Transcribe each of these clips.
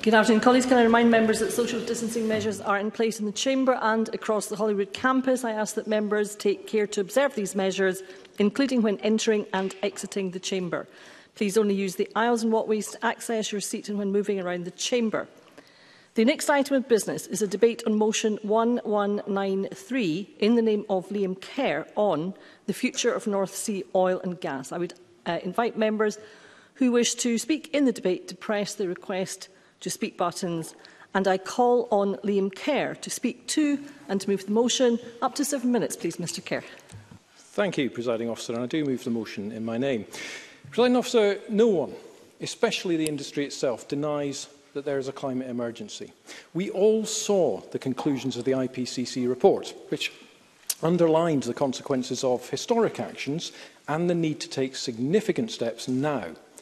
Good afternoon, colleagues. Can I remind members that social distancing measures are in place in the Chamber and across the Holyrood campus? I ask that members take care to observe these measures, including when entering and exiting the Chamber. Please only use the aisles and walkways to access your seat and when moving around the Chamber. The next item of business is a debate on motion 1193 in the name of Liam Kerr on the future of North Sea oil and gas. I would invite members who wish to speak in the debate to press the request to speak buttons, and I call on Liam Kerr to speak to and to move the motion. Up to 7 minutes, please, Mr Kerr. Thank you, Presiding Officer, and I do move the motion in my name. Presiding Officer, no one, especially the industry itself, denies that there is a climate emergency. We all saw the conclusions of the IPCC report, which underlined the consequences of historic actions and the need to take significant steps now.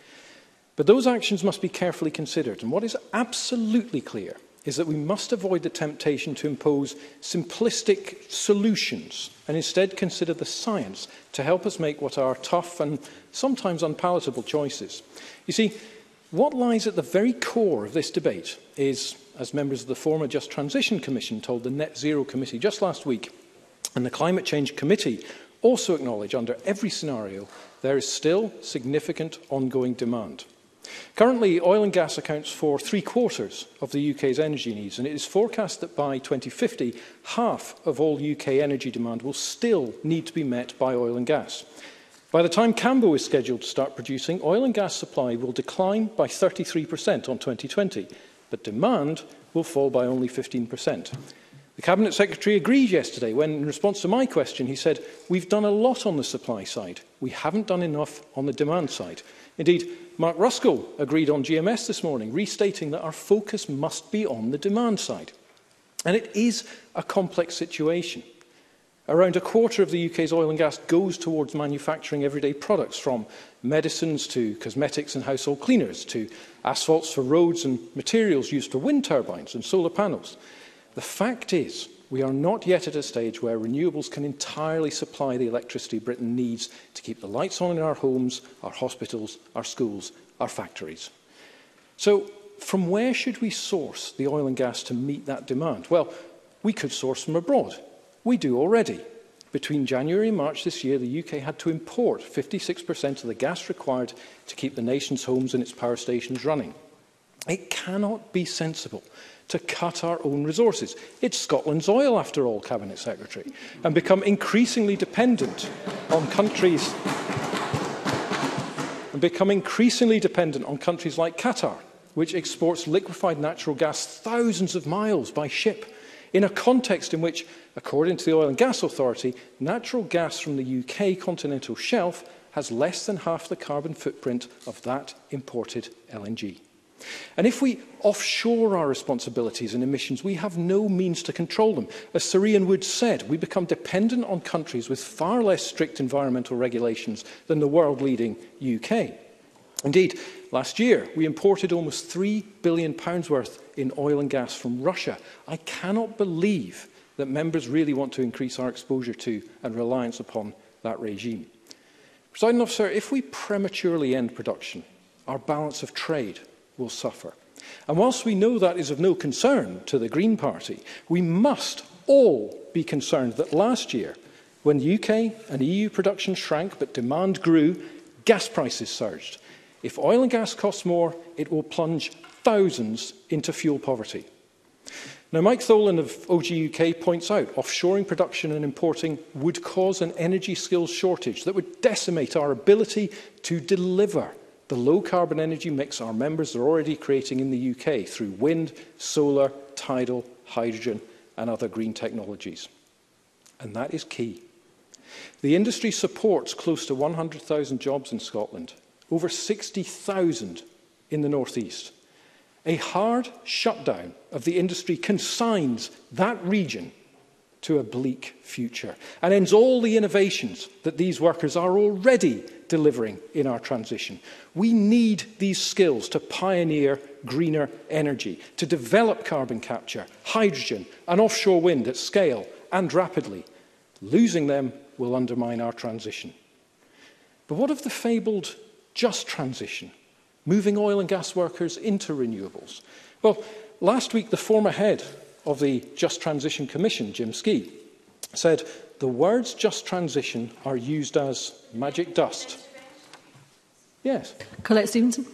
But those actions must be carefully considered, and what is absolutely clear is that we must avoid the temptation to impose simplistic solutions and instead consider the science to help us make what are tough and sometimes unpalatable choices. You see, what lies at the very core of this debate is, as members of the former Just Transition Commission told the Net Zero Committee just last week, and the Climate Change Committee also acknowledge under every scenario, there is still significant ongoing demand. Currently, oil and gas accounts for 3/4 of the UK's energy needs, and it is forecast that by 2050, half of all UK energy demand will still need to be met by oil and gas. By the time Cambo is scheduled to start producing, oil and gas supply will decline by 33% on 2020, but demand will fall by only 15%. The Cabinet Secretary agreed yesterday when, in response to my question, he said, "We've done a lot on the supply side. We haven't done enough on the demand side." Indeed, Mark Ruskell agreed on GMS this morning, restating that our focus must be on the demand side. And it is a complex situation. Around a quarter of the UK's oil and gas goes towards manufacturing everyday products, from medicines to cosmetics and household cleaners, to asphalts for roads and materials used for wind turbines and solar panels. The fact is, we are not yet at a stage where renewables can entirely supply the electricity Britain needs to keep the lights on in our homes, our hospitals, our schools, our factories. So, from where should we source the oil and gas to meet that demand? Well, we could source from abroad. We do already. Between January and March this year, the UK had to import 56% of the gas required to keep the nation's homes and its power stations running. It cannot be sensible to cut our own resources. It's Scotland's oil, after all, Cabinet Secretary, and become increasingly dependent on countries like Qatar, which exports liquefied natural gas thousands of miles by ship, in a context in which, according to the Oil and Gas Authority, natural gas from the UK continental shelf has less than half the carbon footprint of that imported LNG. And if we offshore our responsibilities and emissions, we have no means to control them. As Sir Ian Wood said, we become dependent on countries with far less strict environmental regulations than the world-leading UK. Indeed, last year, we imported almost £3 billion worth in oil and gas from Russia. I cannot believe that members really want to increase our exposure to and reliance upon that regime. Presiding Officer, if we prematurely end production, our balance of trade will suffer. And whilst we know that is of no concern to the Green Party, we must all be concerned that last year, when UK and EU production shrank but demand grew, gas prices surged. If oil and gas costs more, it will plunge thousands into fuel poverty. Now, Mike Tholen of OG UK points out offshoring production and importing would cause an energy skills shortage that would decimate our ability to deliver the low-carbon energy mix our members are already creating in the UK through wind, solar, tidal, hydrogen and other green technologies. And that is key. The industry supports close to 100,000 jobs in Scotland, over 60,000 in the North East. A hard shutdown of the industry consigns that region to a bleak future and ends all the innovations that these workers are already delivering in our transition. We need these skills to pioneer greener energy, to develop carbon capture, hydrogen and offshore wind at scale and rapidly. Losing them will undermine our transition. But what of the fabled just transition, moving oil and gas workers into renewables? Well, last week, the former head of the Just Transition Commission, Jim Skee, said the words just transition are used as magic dust. Yes. Colette Stevenson.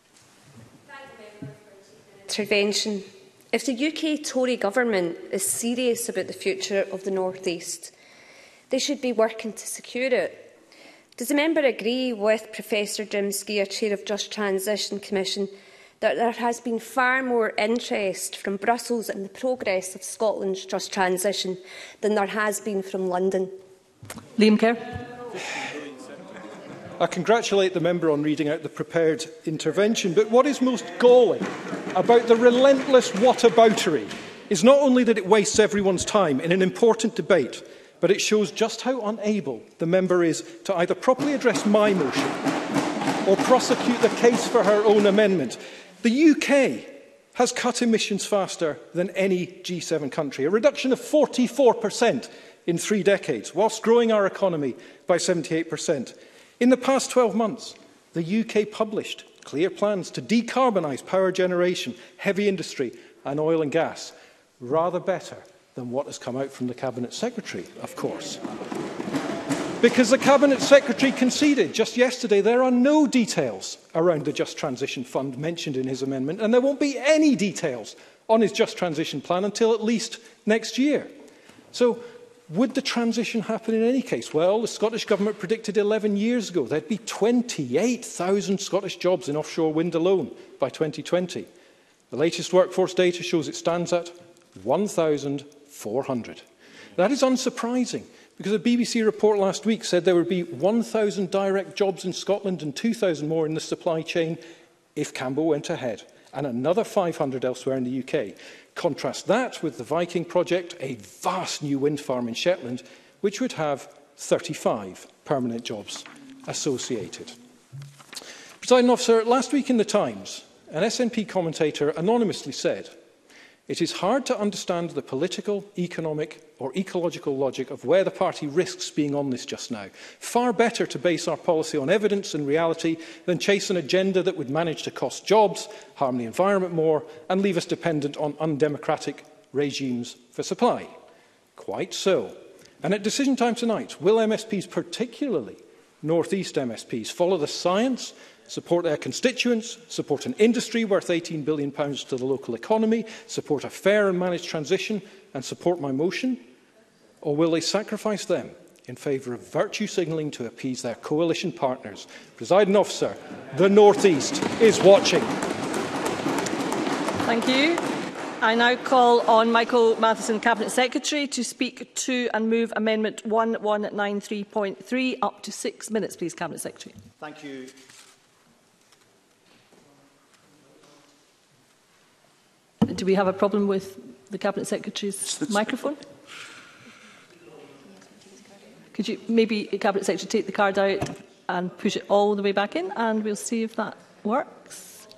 Intervention. If the UK Tory government is serious about the future of the North East, they should be working to secure it. Does the member agree with Professor Jim Skee, Chair of Just Transition Commission, that there has been far more interest from Brussels in the progress of Scotland's just transition than there has been from London? Liam Kerr. I congratulate the member on reading out the prepared intervention, but what is most galling about the relentless whataboutery is not only that it wastes everyone's time in an important debate, but it shows just how unable the member is to either properly address my motion or prosecute the case for her own amendment. The UK has cut emissions faster than any G7 country, a reduction of 44% in 3 decades, whilst growing our economy by 78%. In the past 12 months, the UK published clear plans to decarbonise power generation, heavy industry and oil and gas. Rather better than what has come out from the Cabinet Secretary, of course. Because the Cabinet Secretary conceded just yesterday there are no details around the Just Transition Fund mentioned in his amendment, and there won't be any details on his Just Transition Plan until at least next year. So, would the transition happen in any case? Well, the Scottish Government predicted 11 years ago there'd be 28,000 Scottish jobs in offshore wind alone by 2020. The latest workforce data shows it stands at 1,400. That is unsurprising, because a BBC report last week said there would be 1,000 direct jobs in Scotland and 2,000 more in the supply chain if Campbell went ahead, and another 500 elsewhere in the UK. Contrast that with the Viking project, a vast new wind farm in Shetland, which would have 35 permanent jobs associated. Presiding Officer, last week in The Times, an SNP commentator anonymously said, "It is hard to understand the political, economic or ecological logic of where the party risks being on this just now. Far better to base our policy on evidence and reality than chase an agenda that would manage to cost jobs, harm the environment more and leave us dependent on undemocratic regimes for supply." Quite so. And at decision time tonight, will MSPs, particularly North East MSPs, follow the science, support their constituents, support an industry worth £18 billion to the local economy, support a fair and managed transition and support my motion? Or will they sacrifice them in favour of virtue signalling to appease their coalition partners? Presiding Officer, the North East is watching. Thank you. I now call on Michael Matheson, Cabinet Secretary, to speak to and move Amendment 1193.3. Up to 6 minutes, please, Cabinet Secretary. Thank you. Do we have a problem with the Cabinet Secretary's microphone? Could you maybe, Cabinet Secretary, take the card out and push it all the way back in, and we'll see if that works.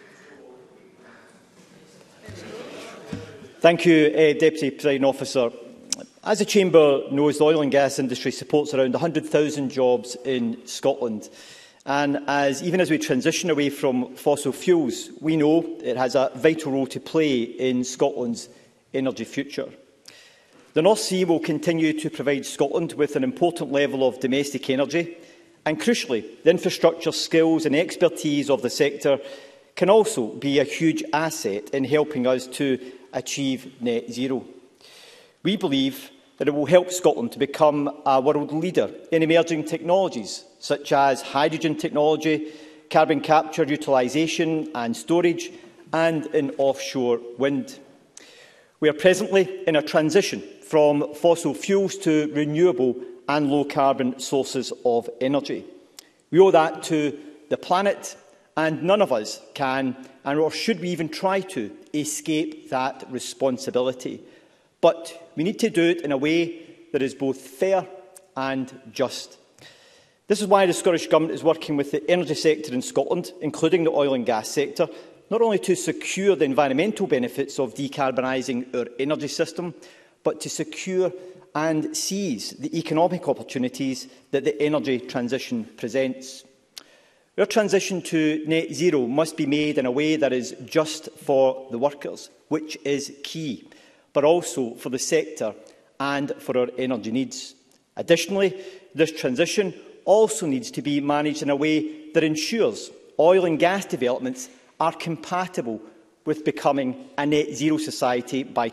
Thank you, Deputy Presiding Officer. As the Chamber knows, the oil and gas industry supports around 100,000 jobs in Scotland. And even as we transition away from fossil fuels, we know it has a vital role to play in Scotland's energy future. The North Sea will continue to provide Scotland with an important level of domestic energy, and crucially, the infrastructure, skills and expertise of the sector can also be a huge asset in helping us to achieve net zero. We believe that it will help Scotland to become a world leader in emerging technologies such as hydrogen technology, carbon capture, utilisation and storage, and in offshore wind. We are presently in a transition from fossil fuels to renewable and low-carbon sources of energy. We owe that to the planet, and none of us can, or should we even try to, escape that responsibility. But we need to do it in a way that is both fair and just. This is why the Scottish Government is working with the energy sector in Scotland, including the oil and gas sector, not only to secure the environmental benefits of decarbonising our energy system, but to secure and seize the economic opportunities that the energy transition presents. Our transition to net zero must be made in a way that is just for the workers, which is key, but also for the sector and for our energy needs. Additionally, this transition also needs to be managed in a way that ensures oil and gas developments are compatible with becoming a net zero society by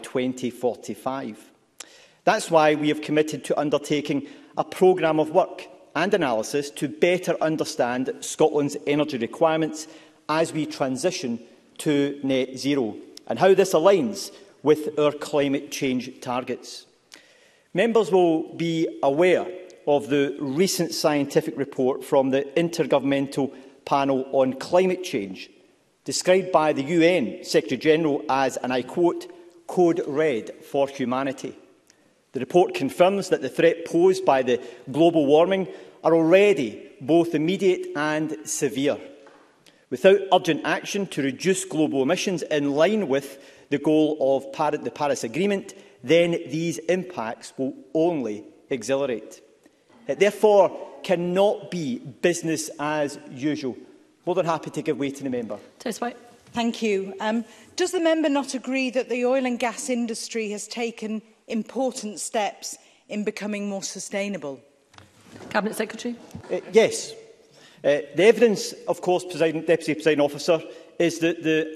2045. That's why we have committed to undertaking a programme of work and analysis to better understand Scotland's energy requirements as we transition to net zero and how this aligns with our climate change targets. Members will be aware of the recent scientific report from the Intergovernmental Panel on Climate Change, described by the UN Secretary-General as, and I quote, "code red for humanity." The report confirms that the threat posed by the global warming are already both immediate and severe. Without urgent action to reduce global emissions in line with the goal of the Paris Agreement, then these impacts will only accelerate. It therefore cannot be business as usual. More than happy to give way to the member. Thank you. Does the member not agree that the oil and gas industry has taken important steps in becoming more sustainable? Cabinet Secretary. Yes. The evidence, of course, Deputy Presiding Officer, is that the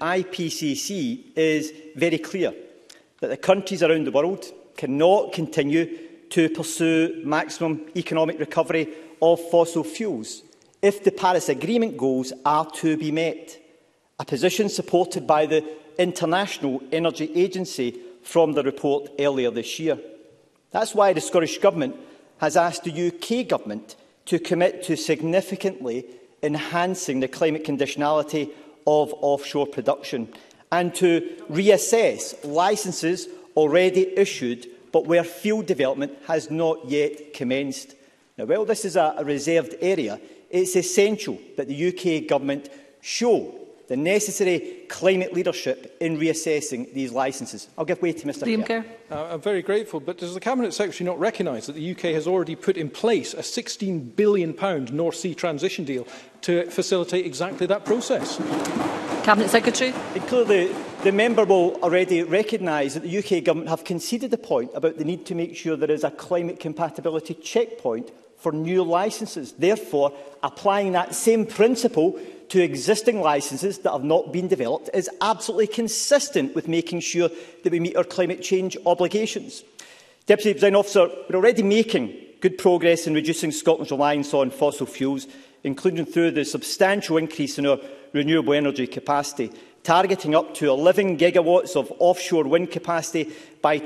IPCC is very clear that the countries around the world cannot continue to pursue maximum economic recovery of fossil fuels if the Paris Agreement goals are to be met, a position supported by the International Energy Agency from the report earlier this year. That's why the Scottish Government has asked the UK Government to commit to significantly enhancing the climate conditionality of offshore production and to reassess licences already issued but where field development has not yet commenced. Now, while this is a reserved area, it's essential that the UK Government show the necessary climate leadership in reassessing these licences. I'll give way to Mr Kerr. I'm very grateful, but does the Cabinet Secretary not recognise that the UK has already put in place a £16 billion North Sea transition deal to facilitate exactly that process? Cabinet Secretary. Clearly, the member will already recognise that the UK Government have conceded the point about the need to make sure there is a climate compatibility checkpoint for new licences. Therefore, applying that same principle to existing licences that have not been developed is absolutely consistent with making sure that we meet our climate change obligations. Deputy Presiding Officer, we're already making good progress in reducing Scotland's reliance on fossil fuels, including through the substantial increase in our renewable energy capacity, targeting up to 11 gigawatts of offshore wind capacity by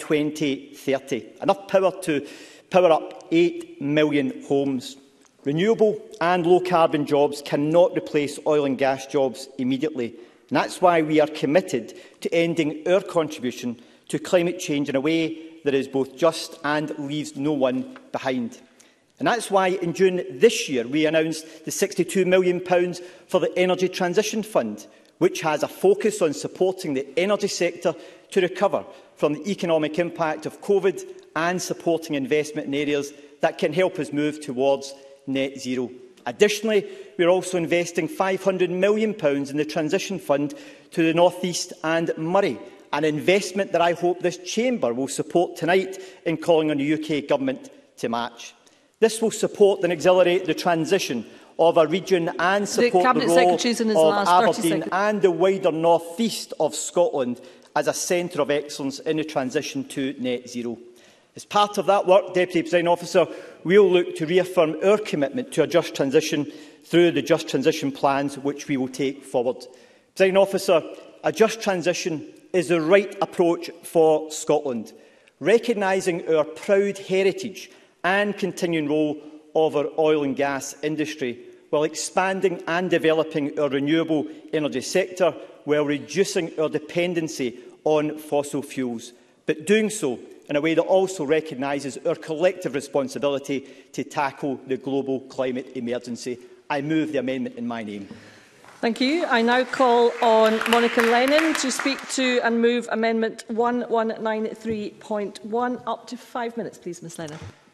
2030, enough power to power up 8 million homes. Renewable and low-carbon jobs cannot replace oil and gas jobs immediately. And that's why we are committed to ending our contribution to climate change in a way that is both just and leaves no one behind. And that's why in June this year we announced the £62 million for the Energy Transition Fund, which has a focus on supporting the energy sector to recover from the economic impact of COVID and supporting investment in areas that can help us move towards net zero. Additionally, we are also investing £500 million in the Transition Fund to the North East and Moray, an investment that I hope this Chamber will support tonight in calling on the UK Government to match. This will support and accelerate the transition of a region and support the role of Aberdeen and the wider North East of Scotland as a centre of excellence in the transition to net zero. As part of that work, Deputy Presiding Officer, we will look to reaffirm our commitment to a just transition through the Just Transition plans which we will take forward. Presiding Officer, a just transition is the right approach for Scotland, recognising our proud heritage and continuing role of our oil and gas industry, while expanding and developing our renewable energy sector, while reducing our dependency on fossil fuels, but doing so in a way that also recognises our collective responsibility to tackle the global climate emergency. I move the amendment in my name. Thank you. I now call on Monica Lennon to speak to and move Amendment 1193.1. Up to 5 minutes, please, Ms Lennon.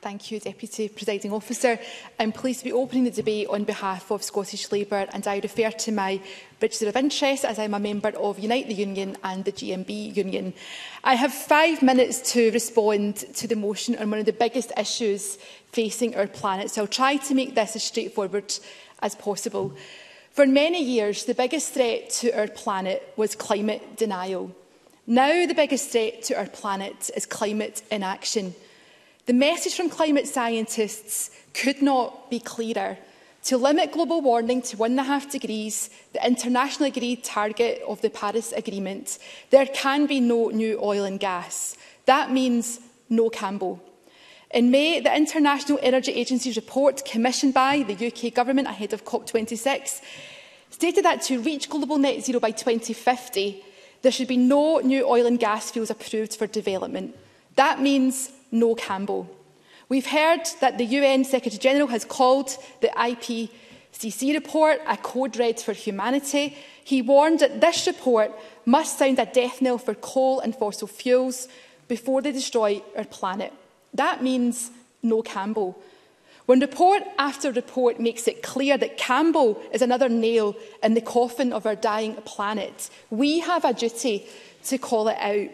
Thank you, Deputy Presiding Officer. I'm pleased to be opening the debate on behalf of Scottish Labour, and I refer to my register of interest as I'm a member of Unite the Union and the GMB Union. I have 5 minutes to respond to the motion on one of the biggest issues facing our planet, so I'll try to make this as straightforward as possible. For many years, the biggest threat to our planet was climate denial. Now the biggest threat to our planet is climate inaction. The message from climate scientists could not be clearer. To limit global warming to 1.5 degrees, the internationally agreed target of the Paris Agreement, there can be no new oil and gas. That means no Campbell. In May, the International Energy Agency's report, commissioned by the UK Government ahead of COP26, stated that to reach global net zero by 2050, there should be no new oil and gas fields approved for development. That means no Campbell. We've heard that the UN Secretary-General has called the IPCC report a code red for humanity. He warned that this report must sound a death knell for coal and fossil fuels before they destroy our planet. That means no Campbell. When report after report makes it clear that Campbell is another nail in the coffin of our dying planet, we have a duty to call it out.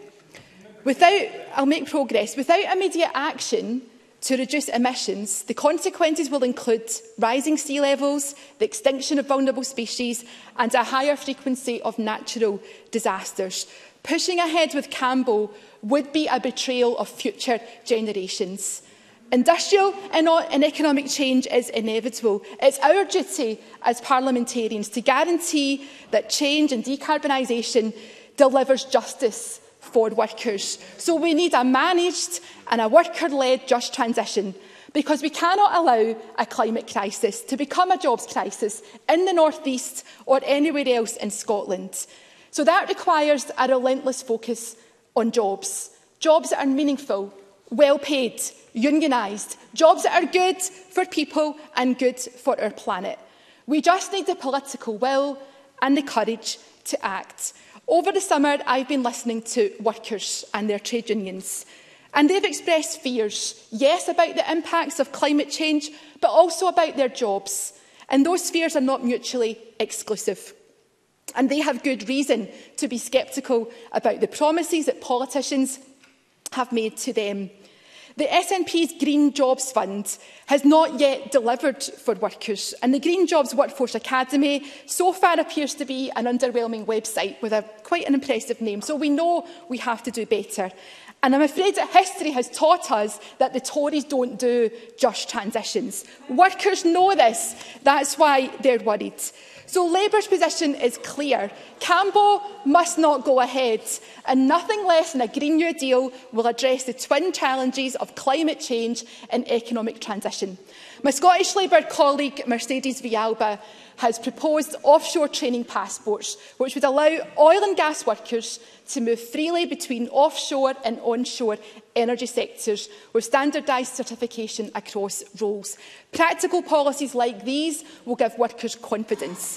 I'll make progress. Without immediate action to reduce emissions, the consequences will include rising sea levels, the extinction of vulnerable species, and a higher frequency of natural disasters. Pushing ahead with Campbell would be a betrayal of future generations. Industrial and economic change is inevitable. It's our duty as parliamentarians to guarantee that change and decarbonisation delivers justice for workers. So we need a managed and a worker-led just transition, because we cannot allow a climate crisis to become a jobs crisis in the North East or anywhere else in Scotland. So that requires a relentless focus on jobs. Jobs that are meaningful, well-paid, unionised, jobs that are good for people and good for our planet. We just need the political will and the courage to act. Over the summer, I've been listening to workers and their trade unions, and they've expressed fears, yes, about the impacts of climate change, but also about their jobs. And those fears are not mutually exclusive. And they have good reason to be sceptical about the promises that politicians have made to them. The SNP's Green Jobs Fund has not yet delivered for workers, and the Green Jobs Workforce Academy so far appears to be an underwhelming website with quite an impressive name, so we know we have to do better. And I'm afraid that history has taught us that the Tories don't do just transitions. Workers know this, that's why they're worried. So Labour's position is clear. Campbell must not go ahead, and nothing less than a Green New Deal will address the twin challenges of climate change and economic transition. My Scottish Labour colleague Mercedes Villalba has proposed offshore training passports, which would allow oil and gas workers to move freely between offshore and onshore energy sectors with standardised certification across roles. Practical policies like these will give workers confidence.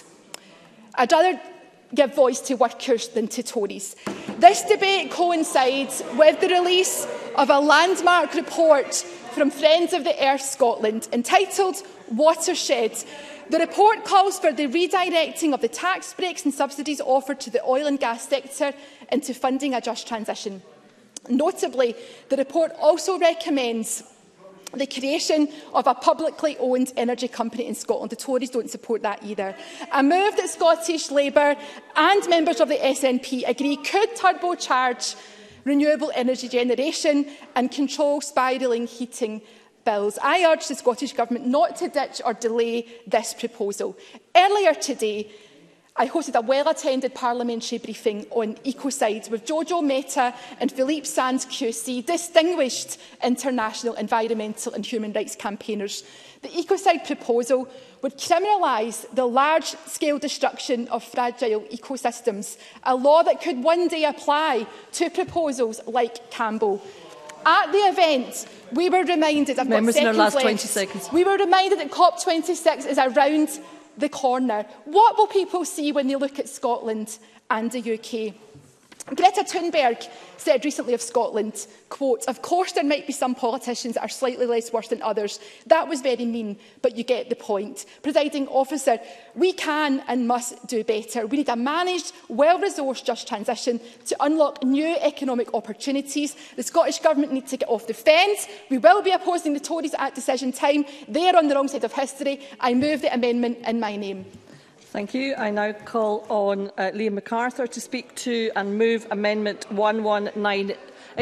I'd rather give voice to workers than to Tories. This debate coincides with the release of a landmark report from Friends of the Earth Scotland entitled Watershed. The report calls for the redirecting of the tax breaks and subsidies offered to the oil and gas sector into funding a just transition. Notably, the report also recommends the creation of a publicly owned energy company in Scotland. The Tories don't support that either. A move that Scottish Labour and members of the SNP agree could turbocharge renewable energy generation and control spiralling heating bills. I urge the Scottish Government not to ditch or delay this proposal. Earlier today, I hosted a well-attended parliamentary briefing on ecocide with Jojo Mehta and Philippe Sands QC, distinguished international environmental and human rights campaigners. The ecocide proposal would criminalise the large-scale destruction of fragile ecosystems, a law that could one day apply to proposals like Campbell. At the event, we were reminded, I've got seconds left, 20 seconds. We were reminded that COP26 is around the corner. What will people see when they look at Scotland and the UK? Greta Thunberg said recently of Scotland, quote, "Of course there might be some politicians that are slightly less worse than others. That was very mean, but you get the point." Presiding Officer, we can and must do better. We need a managed, well-resourced just transition to unlock new economic opportunities. The Scottish Government needs to get off the fence. We will be opposing the Tories at decision time. They are on the wrong side of history. I move the amendment in my name. Thank you. I now call on Liam MacArthur to speak to and move Amendment 119.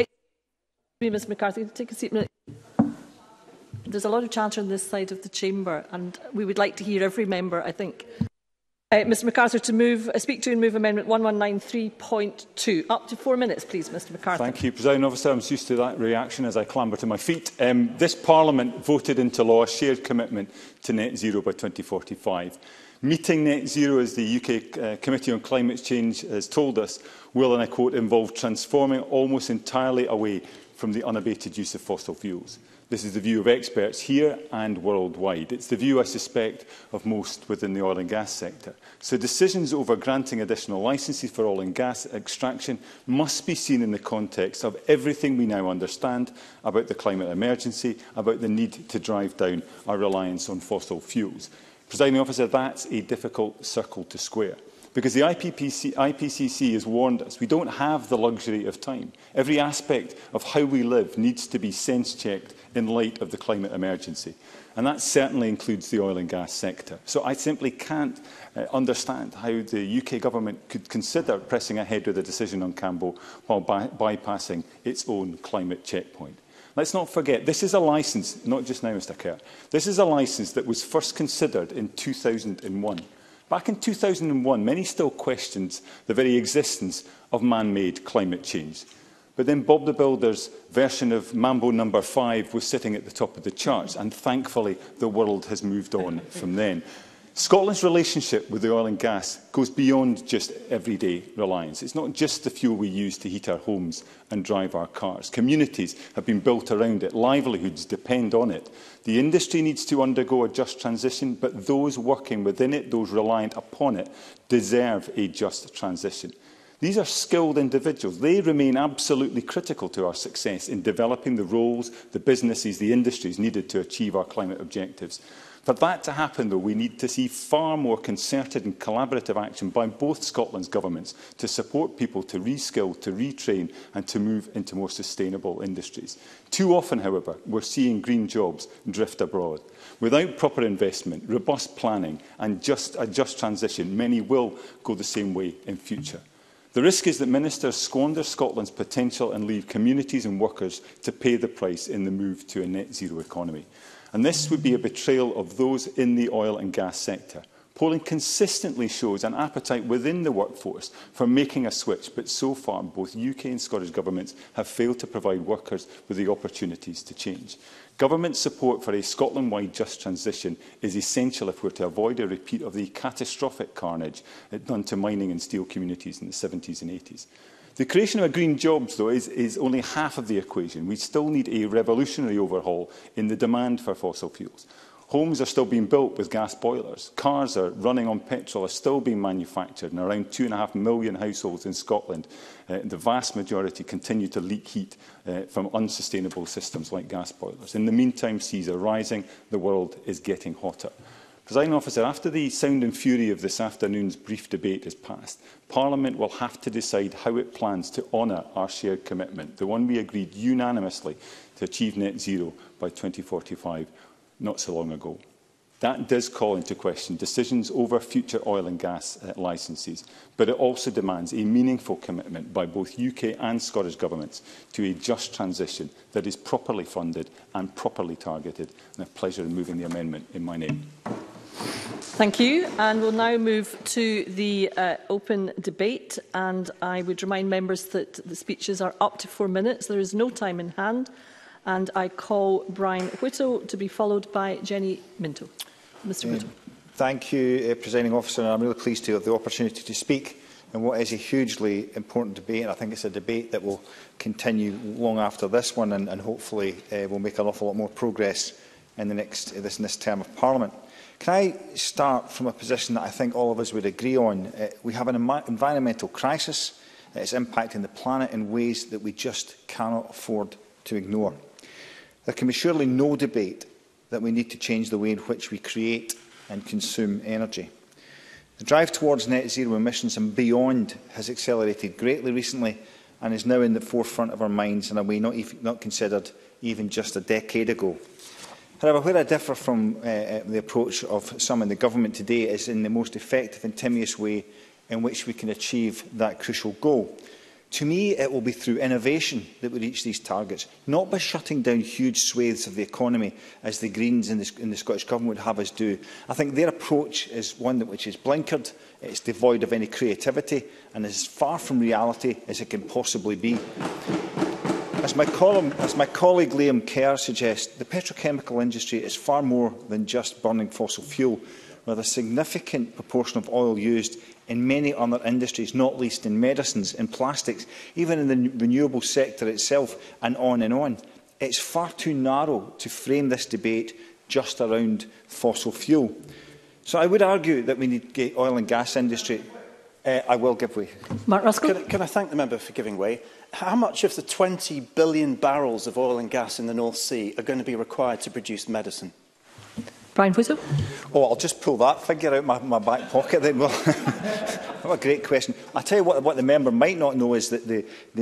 Ms MacArthur, take a seat. There's a lot of chatter on this side of the chamber, and we would like to hear every member, I think. Mr MacArthur, to speak to and move Amendment 1193.2. Up to 4 minutes, please, Mr MacArthur. Thank you, Presiding Officer. I'm used to that reaction as I clamber to my feet. This Parliament voted into law a shared commitment to net zero by 2045. Meeting net zero, as the UK Committee on Climate Change has told us, will, and I quote, involve transforming almost entirely away from the unabated use of fossil fuels. This is the view of experts here and worldwide. It's the view, I suspect, of most within the oil and gas sector. So decisions over granting additional licences for oil and gas extraction must be seen in the context of everything we now understand about the climate emergency, about the need to drive down our reliance on fossil fuels. Presiding Officer, that's a difficult circle to square, because the IPCC has warned us we don't have the luxury of time. Every aspect of how we live needs to be sense-checked in light of the climate emergency, and that certainly includes the oil and gas sector. So I simply can't understand how the UK Government could consider pressing ahead with a decision on Cambo while bypassing its own climate checkpoint. Let's not forget, this is a licence, not just now, Mr Kerr, this is a licence that was first considered in 2001. Back in 2001, many still questioned the very existence of man-made climate change. But then Bob the Builder's version of Mambo No. 5 was sitting at the top of the charts, and thankfully the world has moved on from then. Scotland's relationship with the oil and gas goes beyond just everyday reliance. It's not just the fuel we use to heat our homes and drive our cars. Communities have been built around it. Livelihoods depend on it. The industry needs to undergo a just transition, but those working within it, those reliant upon it, deserve a just transition. These are skilled individuals. They remain absolutely critical to our success in developing the roles, the businesses, the industries needed to achieve our climate objectives. For that to happen, though, we need to see far more concerted and collaborative action by both Scotland's governments to support people to reskill, to retrain and to move into more sustainable industries. Too often, however, we're seeing green jobs drift abroad. Without proper investment, robust planning and a just transition, many will go the same way in future. The risk is that ministers squander Scotland's potential and leave communities and workers to pay the price in the move to a net zero economy. And this would be a betrayal of those in the oil and gas sector. Polling consistently shows an appetite within the workforce for making a switch, but so far both UK and Scottish governments have failed to provide workers with the opportunities to change. Government support for a Scotland-wide just transition is essential if we're to avoid a repeat of the catastrophic carnage done to mining and steel communities in the 70s and 80s. The creation of green jobs, though, is only half of the equation. We still need a revolutionary overhaul in the demand for fossil fuels. Homes are still being built with gas boilers. Cars are running on petrol, are still being manufactured, and around 2.5 million households in Scotland, the vast majority continue to leak heat from unsustainable systems like gas boilers. In the meantime, seas are rising, the world is getting hotter. Presiding Officer, after the sound and fury of this afternoon's brief debate is passed, Parliament will have to decide how it plans to honour our shared commitment, the one we agreed unanimously to achieve net zero by 2045 not so long ago. That does call into question decisions over future oil and gas licences, but it also demands a meaningful commitment by both UK and Scottish governments to a just transition that is properly funded and properly targeted. And I have pleasure in moving the amendment in my name. Thank you. And we'll now move to the open debate. And I would remind members that the speeches are up to 4 minutes. There is no time in hand. And I call Brian Whittle to be followed by Jenny Minto. Mr Whittle. Thank you, Presiding Officer. And I'm really pleased to have the opportunity to speak in what is a hugely important debate. And I think it's a debate that will continue long after this one, and hopefully will make an awful lot more progress in this term of Parliament. Can I start from a position that I think all of us would agree on? We have an environmental crisis. that is impacting the planet in ways that we just cannot afford to ignore. There can be surely no debate that we need to change the way in which we create and consume energy. The drive towards net zero emissions and beyond has accelerated greatly recently and is now in the forefront of our minds in a way not considered even just a decade ago. However, where I differ from the approach of some in the government today is in the most effective and timious way in which we can achieve that crucial goal. To me, it will be through innovation that we reach these targets, not by shutting down huge swathes of the economy, as the Greens in the Scottish Government would have us do. I think their approach is one which is blinkered, it's devoid of any creativity, and is as far from reality as it can possibly be. As my colleague Liam Kerr suggests, the petrochemical industry is far more than just burning fossil fuel, with a significant proportion of oil used in many other industries, not least in medicines, in plastics, even in the renewable sector itself, and on and on. It's far too narrow to frame this debate just around fossil fuel. So I would argue that we need the oil and gas industry. I will give way. Mark Ruskell. Can I thank the member for giving way? How much of the 20 billion barrels of oil and gas in the North Sea are going to be required to produce medicine? Brian Whittle. Oh, I'll just pull that figure out my back pocket then. Well, what a great question. I'll tell you what the member might not know is that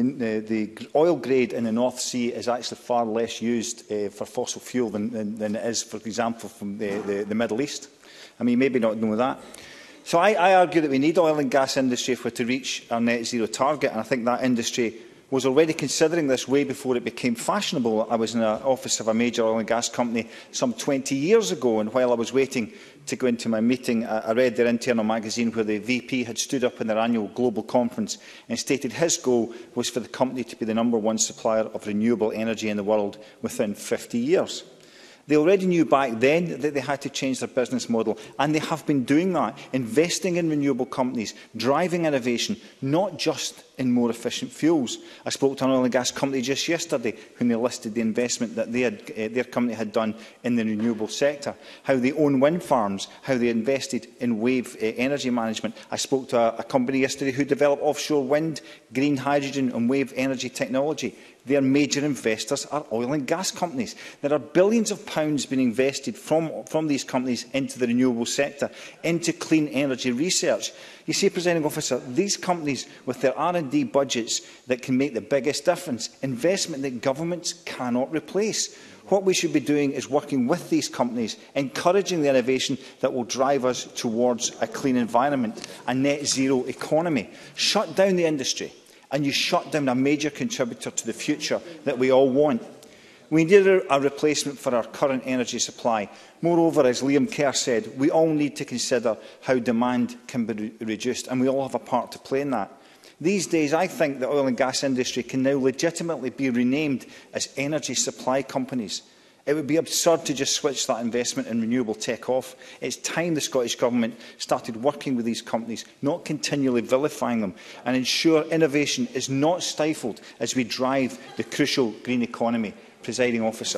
the oil grade in the North Sea is actually far less used for fossil fuel than it is, for example, from the Middle East. I mean, maybe not know that. So I argue that we need oil and gas industry if we're to reach our net zero target, and I think that industry was already considering this way before it became fashionable. I was in the office of a major oil and gas company some 20 years ago, and while I was waiting to go into my meeting, I read their internal magazine where the VP had stood up in their annual global conference and stated his goal was for the company to be the #1 supplier of renewable energy in the world within 50 years. They already knew back then that they had to change their business model, and they have been doing that, investing in renewable companies, driving innovation, not just in more efficient fuels. I spoke to an oil and gas company just yesterday when they listed the investment that their company had done in the renewable sector, how they own wind farms, how they invested in wave energy management. I spoke to a company yesterday who developed offshore wind, green hydrogen and wave energy technology. Their major investors are oil and gas companies. There are billions of pounds being invested from these companies into the renewable sector, into clean energy research. You see, Presiding Officer, these companies with their R&D budgets that can make the biggest difference, investment that governments cannot replace. What we should be doing is working with these companies, encouraging the innovation that will drive us towards a clean environment, a net zero economy. Shut down the industry, and you shut down a major contributor to the future that we all want. We need a replacement for our current energy supply. Moreover, as Liam Kerr said, we all need to consider how demand can be reduced, and we all have a part to play in that. These days, I think the oil and gas industry can now legitimately be renamed as energy supply companies. It would be absurd to just switch that investment in renewable tech off. It's time the Scottish Government started working with these companies, not continually vilifying them, and ensure innovation is not stifled as we drive the crucial green economy. Presiding Officer.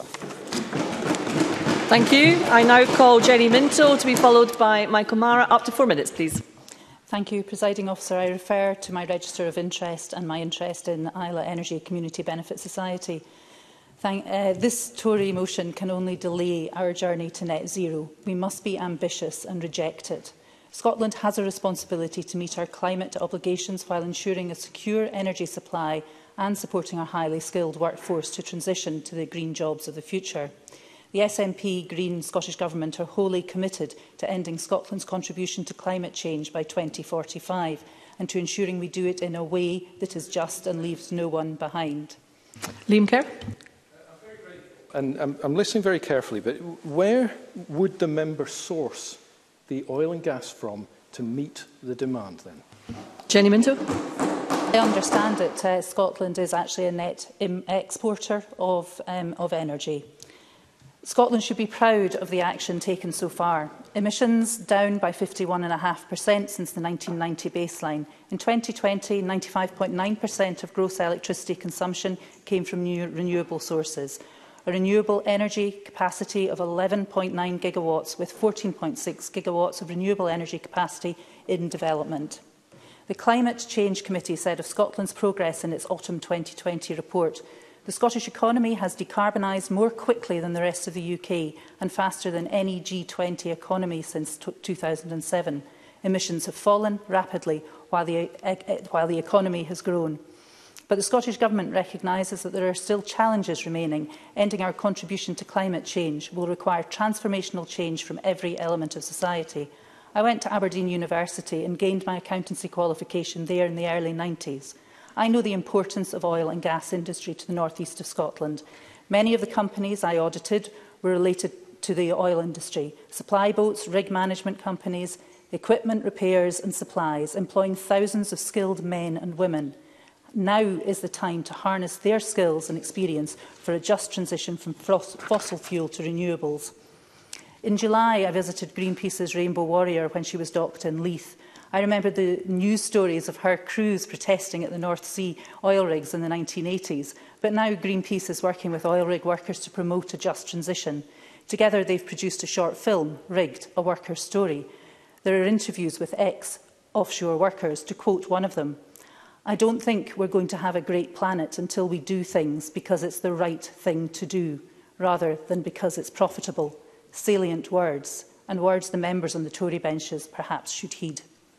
Thank you. I now call Jenny Minto to be followed by Michael Mara. Up to 4 minutes, please. Thank you, Presiding Officer. I refer to my register of interest and my interest in Isla Energy Community Benefit Society. This Tory motion can only delay our journey to net zero. We must be ambitious and reject it. Scotland has a responsibility to meet our climate obligations while ensuring a secure energy supply and supporting our highly skilled workforce to transition to the green jobs of the future. The SNP Green Scottish Government are wholly committed to ending Scotland's contribution to climate change by 2045 and to ensuring we do it in a way that is just and leaves no one behind. Liam Kerr. And I'm listening very carefully, but where would the member source the oil and gas from to meet the demand then? Jenny Minto. I understand that Scotland is actually a net exporter of energy. Scotland should be proud of the action taken so far. Emissions down by 51.5% since the 1990 baseline. In 2020, 95.9% of gross electricity consumption came from renewable sources. A renewable energy capacity of 11.9 gigawatts with 14.6 gigawatts of renewable energy capacity in development. The Climate Change Committee said of Scotland's progress in its autumn 2020 report, the Scottish economy has decarbonised more quickly than the rest of the UK and faster than any G20 economy since 2007. Emissions have fallen rapidly while the economy has grown. But the Scottish Government recognises that there are still challenges remaining. Ending our contribution to climate change will require transformational change from every element of society. I went to Aberdeen University and gained my accountancy qualification there in the early 90s. I know the importance of oil and gas industry to the north east of Scotland. Many of the companies I audited were related to the oil industry: supply boats, rig management companies, equipment repairs and supplies, employing thousands of skilled men and women. Now is the time to harness their skills and experience for a just transition from fossil fuel to renewables. In July, I visited Greenpeace's Rainbow Warrior when she was docked in Leith. I remember the news stories of her crews protesting at the North Sea oil rigs in the 1980s, but now Greenpeace is working with oil rig workers to promote a just transition. Together, they've produced a short film, Rigged, a Worker's Story. There are interviews with ex-offshore workers, to quote one of them. I don't think we're going to have a great planet until we do things because it's the right thing to do, rather than because it's profitable. Salient words, and words the members on the Tory benches perhaps should heed.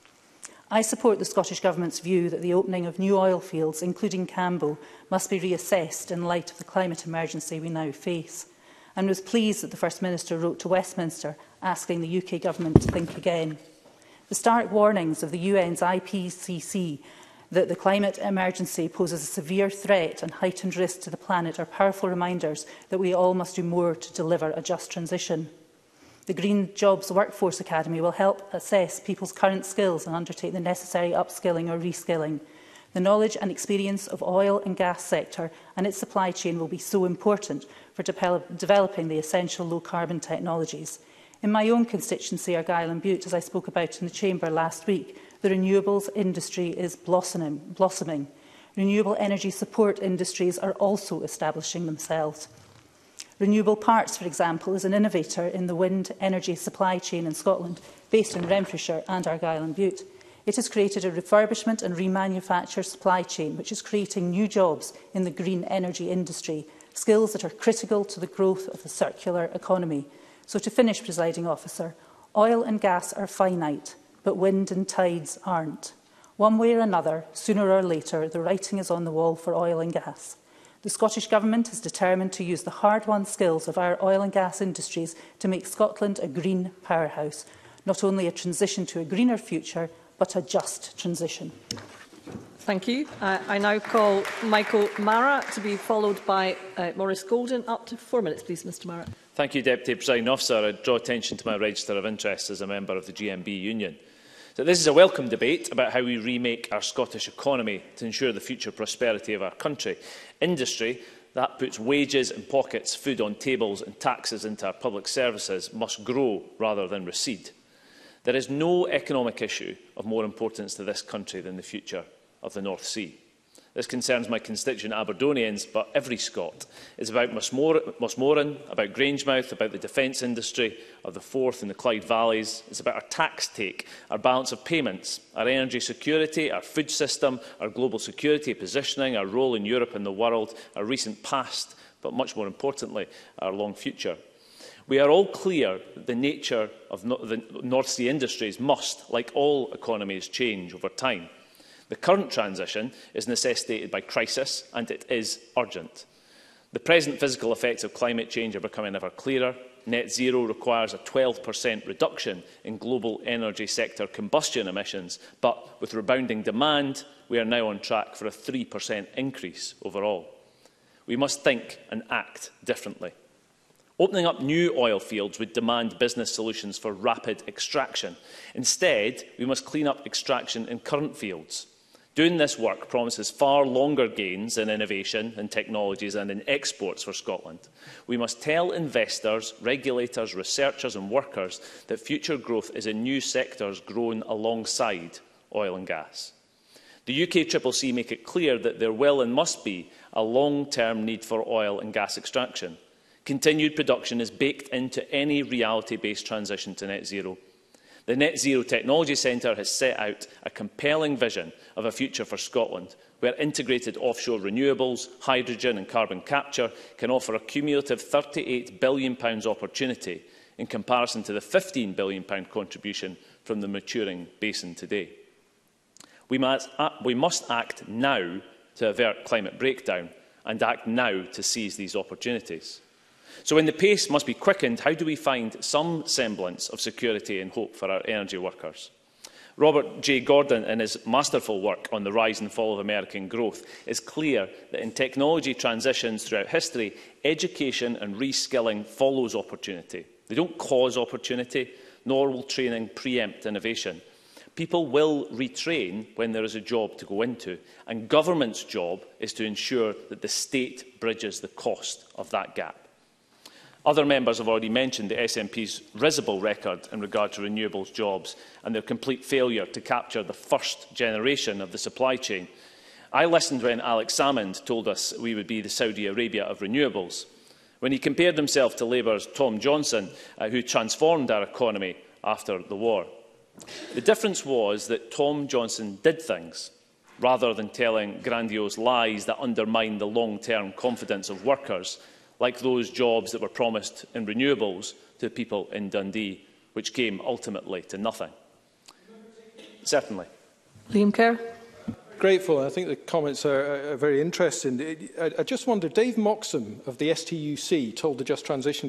I support the Scottish Government's view that the opening of new oil fields, including Cambo, must be reassessed in light of the climate emergency we now face, and was pleased that the First Minister wrote to Westminster asking the UK Government to think again. The stark warnings of the UN's IPCC that the climate emergency poses a severe threat and heightened risk to the planet are powerful reminders that we all must do more to deliver a just transition. The Green Jobs Workforce Academy will help assess people's current skills and undertake the necessary upskilling or reskilling. The knowledge and experience of oil and gas sector and its supply chain will be so important for developing the essential low-carbon technologies. In my own constituency, Argyll and Bute, as I spoke about in the Chamber last week, the renewables industry is blossoming. Renewable energy support industries are also establishing themselves. Renewable Parts, for example, is an innovator in the wind energy supply chain in Scotland, based in Renfrewshire and Argyll and Bute. It has created a refurbishment and remanufacture supply chain, which is creating new jobs in the green energy industry, skills that are critical to the growth of the circular economy. So to finish, Presiding Officer, oil and gas are finite, but wind and tides aren't. One way or another, sooner or later, the writing is on the wall for oil and gas. The Scottish Government is determined to use the hard-won skills of our oil and gas industries to make Scotland a green powerhouse, not only a transition to a greener future, but a just transition. Thank you. I now call Michael Mara to be followed by Maurice Golden. Up to 4 minutes, please, Mr Mara. Thank you, Deputy Presiding Officer. I draw attention to my register of interest as a member of the GMB Union. So this is a welcome debate about how we remake our Scottish economy to ensure the future prosperity of our country. Industry that puts wages in pockets, food on tables and taxes into our public services must grow rather than recede. There is no economic issue of more importance to this country than the future of the North Sea. This concerns my constituent Aberdonians, but every Scot. It's about Mossmoran, about Grangemouth, about the defence industry of the Forth and the Clyde Valleys. It's about our tax take, our balance of payments, our energy security, our food system, our global security positioning, our role in Europe and the world, our recent past, but much more importantly, our long future. We are all clear that the nature of the North Sea industries must, like all economies, change over time. The current transition is necessitated by crisis, and it is urgent. The present physical effects of climate change are becoming ever clearer. Net zero requires a 12% reduction in global energy sector combustion emissions, but with rebounding demand, we are now on track for a 3% increase overall. We must think and act differently. Opening up new oil fields would demand business solutions for rapid extraction. Instead, we must clean up extraction in current fields. Doing this work promises far longer gains in innovation and technologies and in exports for Scotland. We must tell investors, regulators, researchers and workers that future growth is in new sectors grown alongside oil and gas. The UKCCC make it clear that there will and must be a long-term need for oil and gas extraction. Continued production is baked into any reality-based transition to net zero. The Net Zero Technology Centre has set out a compelling vision of a future for Scotland, where integrated offshore renewables, hydrogen and carbon capture can offer a cumulative £38 billion opportunity in comparison to the £15 billion contribution from the maturing basin today. We must act now to avert climate breakdown and act now to seize these opportunities. So when the pace must be quickened, how do we find some semblance of security and hope for our energy workers? Robert J. Gordon, in his masterful work on the rise and fall of American growth, is clear that in technology transitions throughout history, education and reskilling follows opportunity. They don't cause opportunity, nor will training preempt innovation. People will retrain when there is a job to go into, and government's job is to ensure that the state bridges the cost of that gap. Other members have already mentioned the SNP's risible record in regard to renewables jobs and their complete failure to capture the first generation of the supply chain. I listened when Alex Salmond told us we would be the Saudi Arabia of renewables, when he compared himself to Labour's Tom Johnson, who transformed our economy after the war. The difference was that Tom Johnson did things, rather than telling grandiose lies that undermine the long-term confidence of workers, like those jobs that were promised in renewables to people in Dundee, which came ultimately to nothing. Certainly. Liam Kerr. Grateful. I think the comments are very interesting. I just wonder, Dave Moxham of the STUC told the Just Transition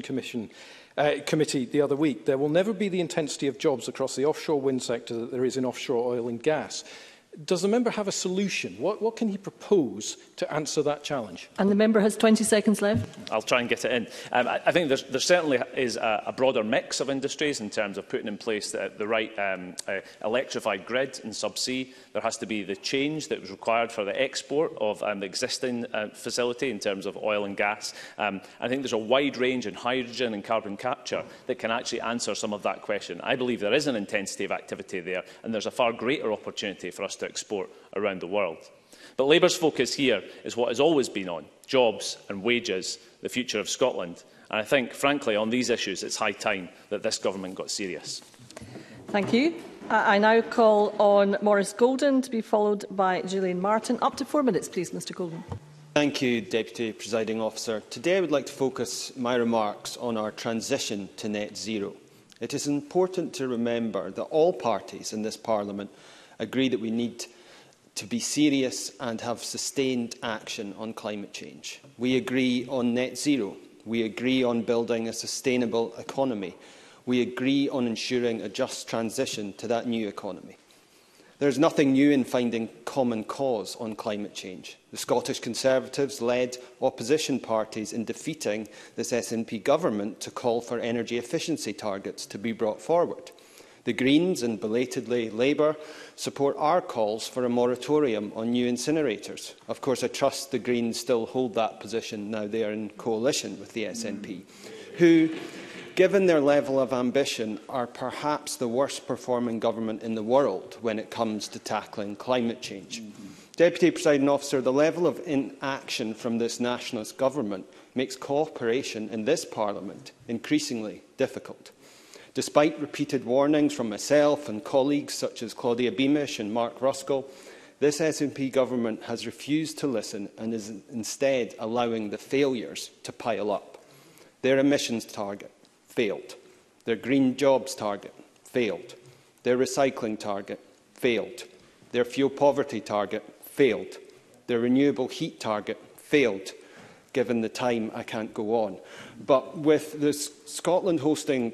Committee the other week, there will never be the intensity of jobs across the offshore wind sector that there is in offshore oil and gas. Does the member have a solution? What can he propose to answer that challenge? And the member has 20 seconds left. I'll try and get it in. I think there certainly is a broader mix of industries in terms of putting in place the right electrified grid and subsea. There has to be the change that was required for the export of the existing facility in terms of oil and gas. I think there's a wide range in hydrogen and carbon capture that can actually answer some of that question. I believe there is an intensity of activity there, and there's a far greater opportunity for us to export around the world. But Labour's focus here is what has always been on: jobs and wages, the future of Scotland. And I think, frankly, on these issues, it's high time that this government got serious. Thank you. I now call on Maurice Golden to be followed by Gillian Martin. Up to 4 minutes, please, Mr Golden. Thank you, Deputy Presiding Officer. Today I would like to focus my remarks on our transition to net zero. It is important to remember that all parties in this Parliament agree that we need to be serious and have sustained action on climate change. We agree on net zero. We agree on building a sustainable economy. We agree on ensuring a just transition to that new economy. There is nothing new in finding common cause on climate change. The Scottish Conservatives led opposition parties in defeating this SNP government to call for energy efficiency targets to be brought forward. The Greens and, belatedly, Labour support our calls for a moratorium on new incinerators. Of course, I trust the Greens still hold that position now they are in coalition with the SNP, who, given their level of ambition, are perhaps the worst performing government in the world when it comes to tackling climate change. Deputy Presiding Officer, the level of inaction from this nationalist government makes cooperation in this Parliament increasingly difficult. Despite repeated warnings from myself and colleagues such as Claudia Beamish and Mark Ruskell, this SNP government has refused to listen and is instead allowing the failures to pile up. Their emissions target failed. Their green jobs target failed. Their recycling target failed. Their fuel poverty target failed. Their renewable heat target failed. Given the time, I can't go on. But with Scotland hosting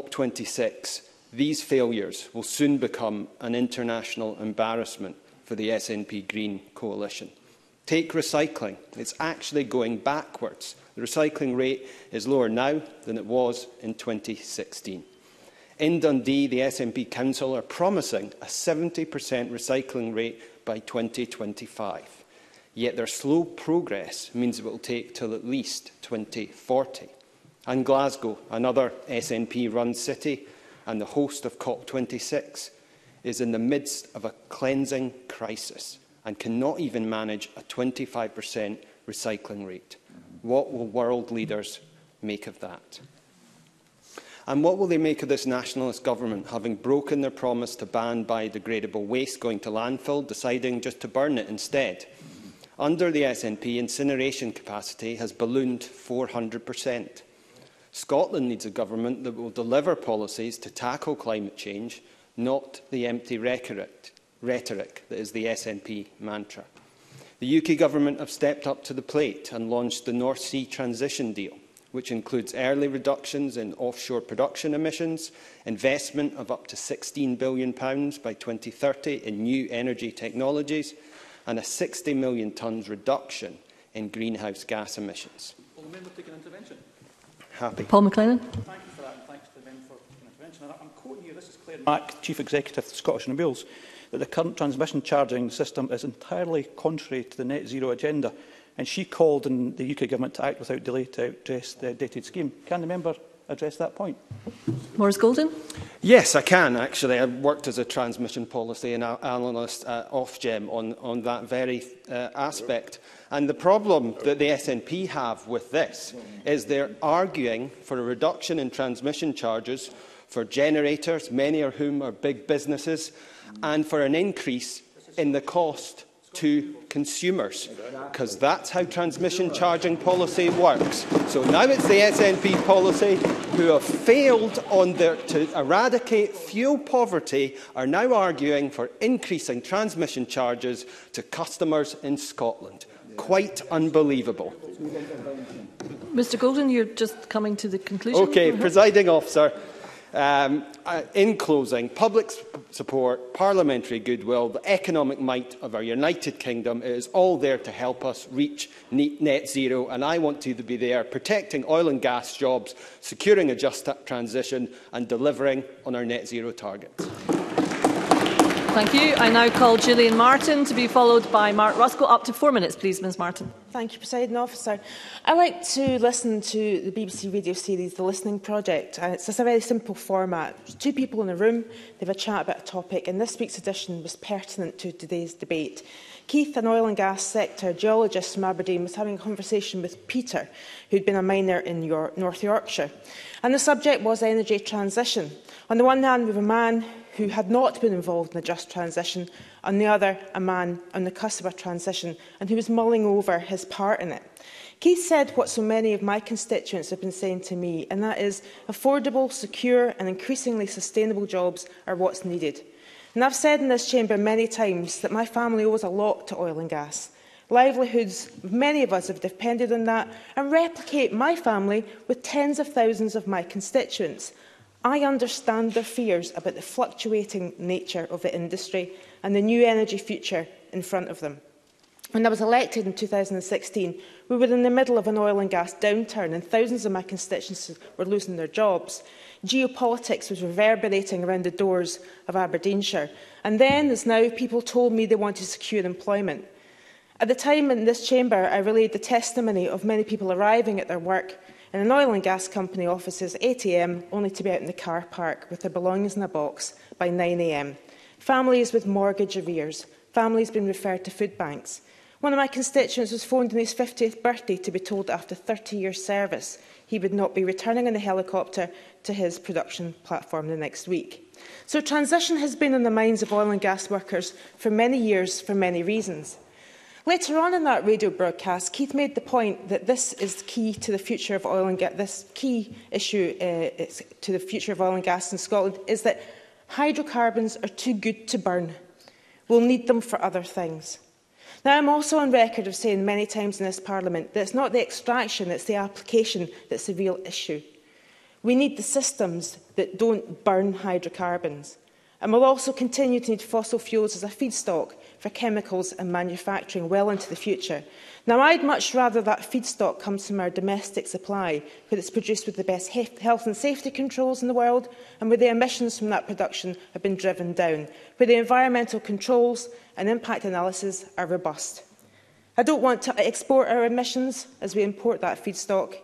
COP26, these failures will soon become an international embarrassment for the SNP Green coalition. Take recycling. It's actually going backwards. The recycling rate is lower now than it was in 2016. In Dundee, the SNP Council are promising a 70% recycling rate by 2025. Yet their slow progress means it will take till at least 2040. And Glasgow, another SNP-run city and the host of COP26, is in the midst of a cleansing crisis and cannot even manage a 25% recycling rate. What will world leaders make of that? And what will they make of this nationalist government, having broken their promise to ban biodegradable waste going to landfill, deciding just to burn it instead? Under the SNP, incineration capacity has ballooned 400%. Scotland needs a government that will deliver policies to tackle climate change, not the empty rhetoric that is the SNP mantra. The UK Government have stepped up to the plate and launched the North Sea Transition Deal, which includes early reductions in offshore production emissions, investment of up to £16 billion by 2030 in new energy technologies, and a 60 million tonnes reduction in greenhouse gas emissions. Will the member take an intervention? Happy. Paul McLennan. Thank you for that, and thanks to the member for an intervention. I'm quoting you, this is Claire Mack, Chief Executive of Scottish Renewables, that the current transmission charging system is entirely contrary to the net zero agenda, and she called on the UK Government to act without delay to address the dated scheme. Can the member address that point? Maurice Golden. Yes, I can, actually. I worked as a transmission policy and analyst at Ofgem on that very aspect. And the problem that the SNP have with this is they're arguing for a reduction in transmission charges for generators, many of whom are big businesses, and for an increase in the cost to consumers, because that's how transmission charging policy works. So now it's the SNP policy who have failed to eradicate fuel poverty are now arguing for increasing transmission charges to customers in Scotland. Quite unbelievable. Mr Golden, you're just coming to the conclusion. Okay, Presiding Officer. In closing, public support, parliamentary goodwill, the economic might of our United Kingdom is all there to help us reach net zero, and I want to be there protecting oil and gas jobs, securing a just transition and delivering on our net zero targets. Thank you. I now call Gillian Martin to be followed by Mark Ruskell. Up to 4 minutes, please, Ms Martin. Thank you, Presiding Officer. I like to listen to the BBC radio series, The Listening Project. It's a very simple format. There's two people in a room, they have a chat about a topic, and this week's edition was pertinent to today's debate. Keith, an oil and gas sector geologist from Aberdeen, was having a conversation with Peter, who'd been a miner in North Yorkshire. And the subject was energy transition. On the one hand, we have a man who had not been involved in a just transition, on the other, a man on the cusp of a transition, and who was mulling over his part in it. Keith said what so many of my constituents have been saying to me, and that is affordable, secure and increasingly sustainable jobs are what's needed. And I've said in this chamber many times that my family owes a lot to oil and gas. Livelihoods, many of us have depended on that, and replicate my family with tens of thousands of my constituents. I understand their fears about the fluctuating nature of the industry and the new energy future in front of them. When I was elected in 2016, we were in the middle of an oil and gas downturn and thousands of my constituents were losing their jobs. Geopolitics was reverberating around the doors of Aberdeenshire. And then, as now, people told me they wanted secure employment. At the time in this chamber, I relayed the testimony of many people arriving at their work in an oil and gas company offices at 8 AM, only to be out in the car park with their belongings in a box by 9 AM. Families with mortgage arrears, families being referred to food banks. One of my constituents was phoned on his 50th birthday to be told that after 30 years' service, he would not be returning in a helicopter to his production platform the next week. So transition has been on the minds of oil and gas workers for many years for many reasons. Later on in that radio broadcast, Keith made the point that this is key to the future of oil and gas. This key issue to the future of oil and gas in Scotland is that hydrocarbons are too good to burn. We'll need them for other things. Now, I'm also on record of saying many times in this Parliament that it's not the extraction, it's the application that's the real issue. We need the systems that don't burn hydrocarbons. And we'll also continue to need fossil fuels as a feedstock for chemicals and manufacturing well into the future. Now, I'd much rather that feedstock comes from our domestic supply, where it's produced with the best health and safety controls in the world, and where the emissions from that production have been driven down, where the environmental controls and impact analysis are robust. I don't want to export our emissions as we import that feedstock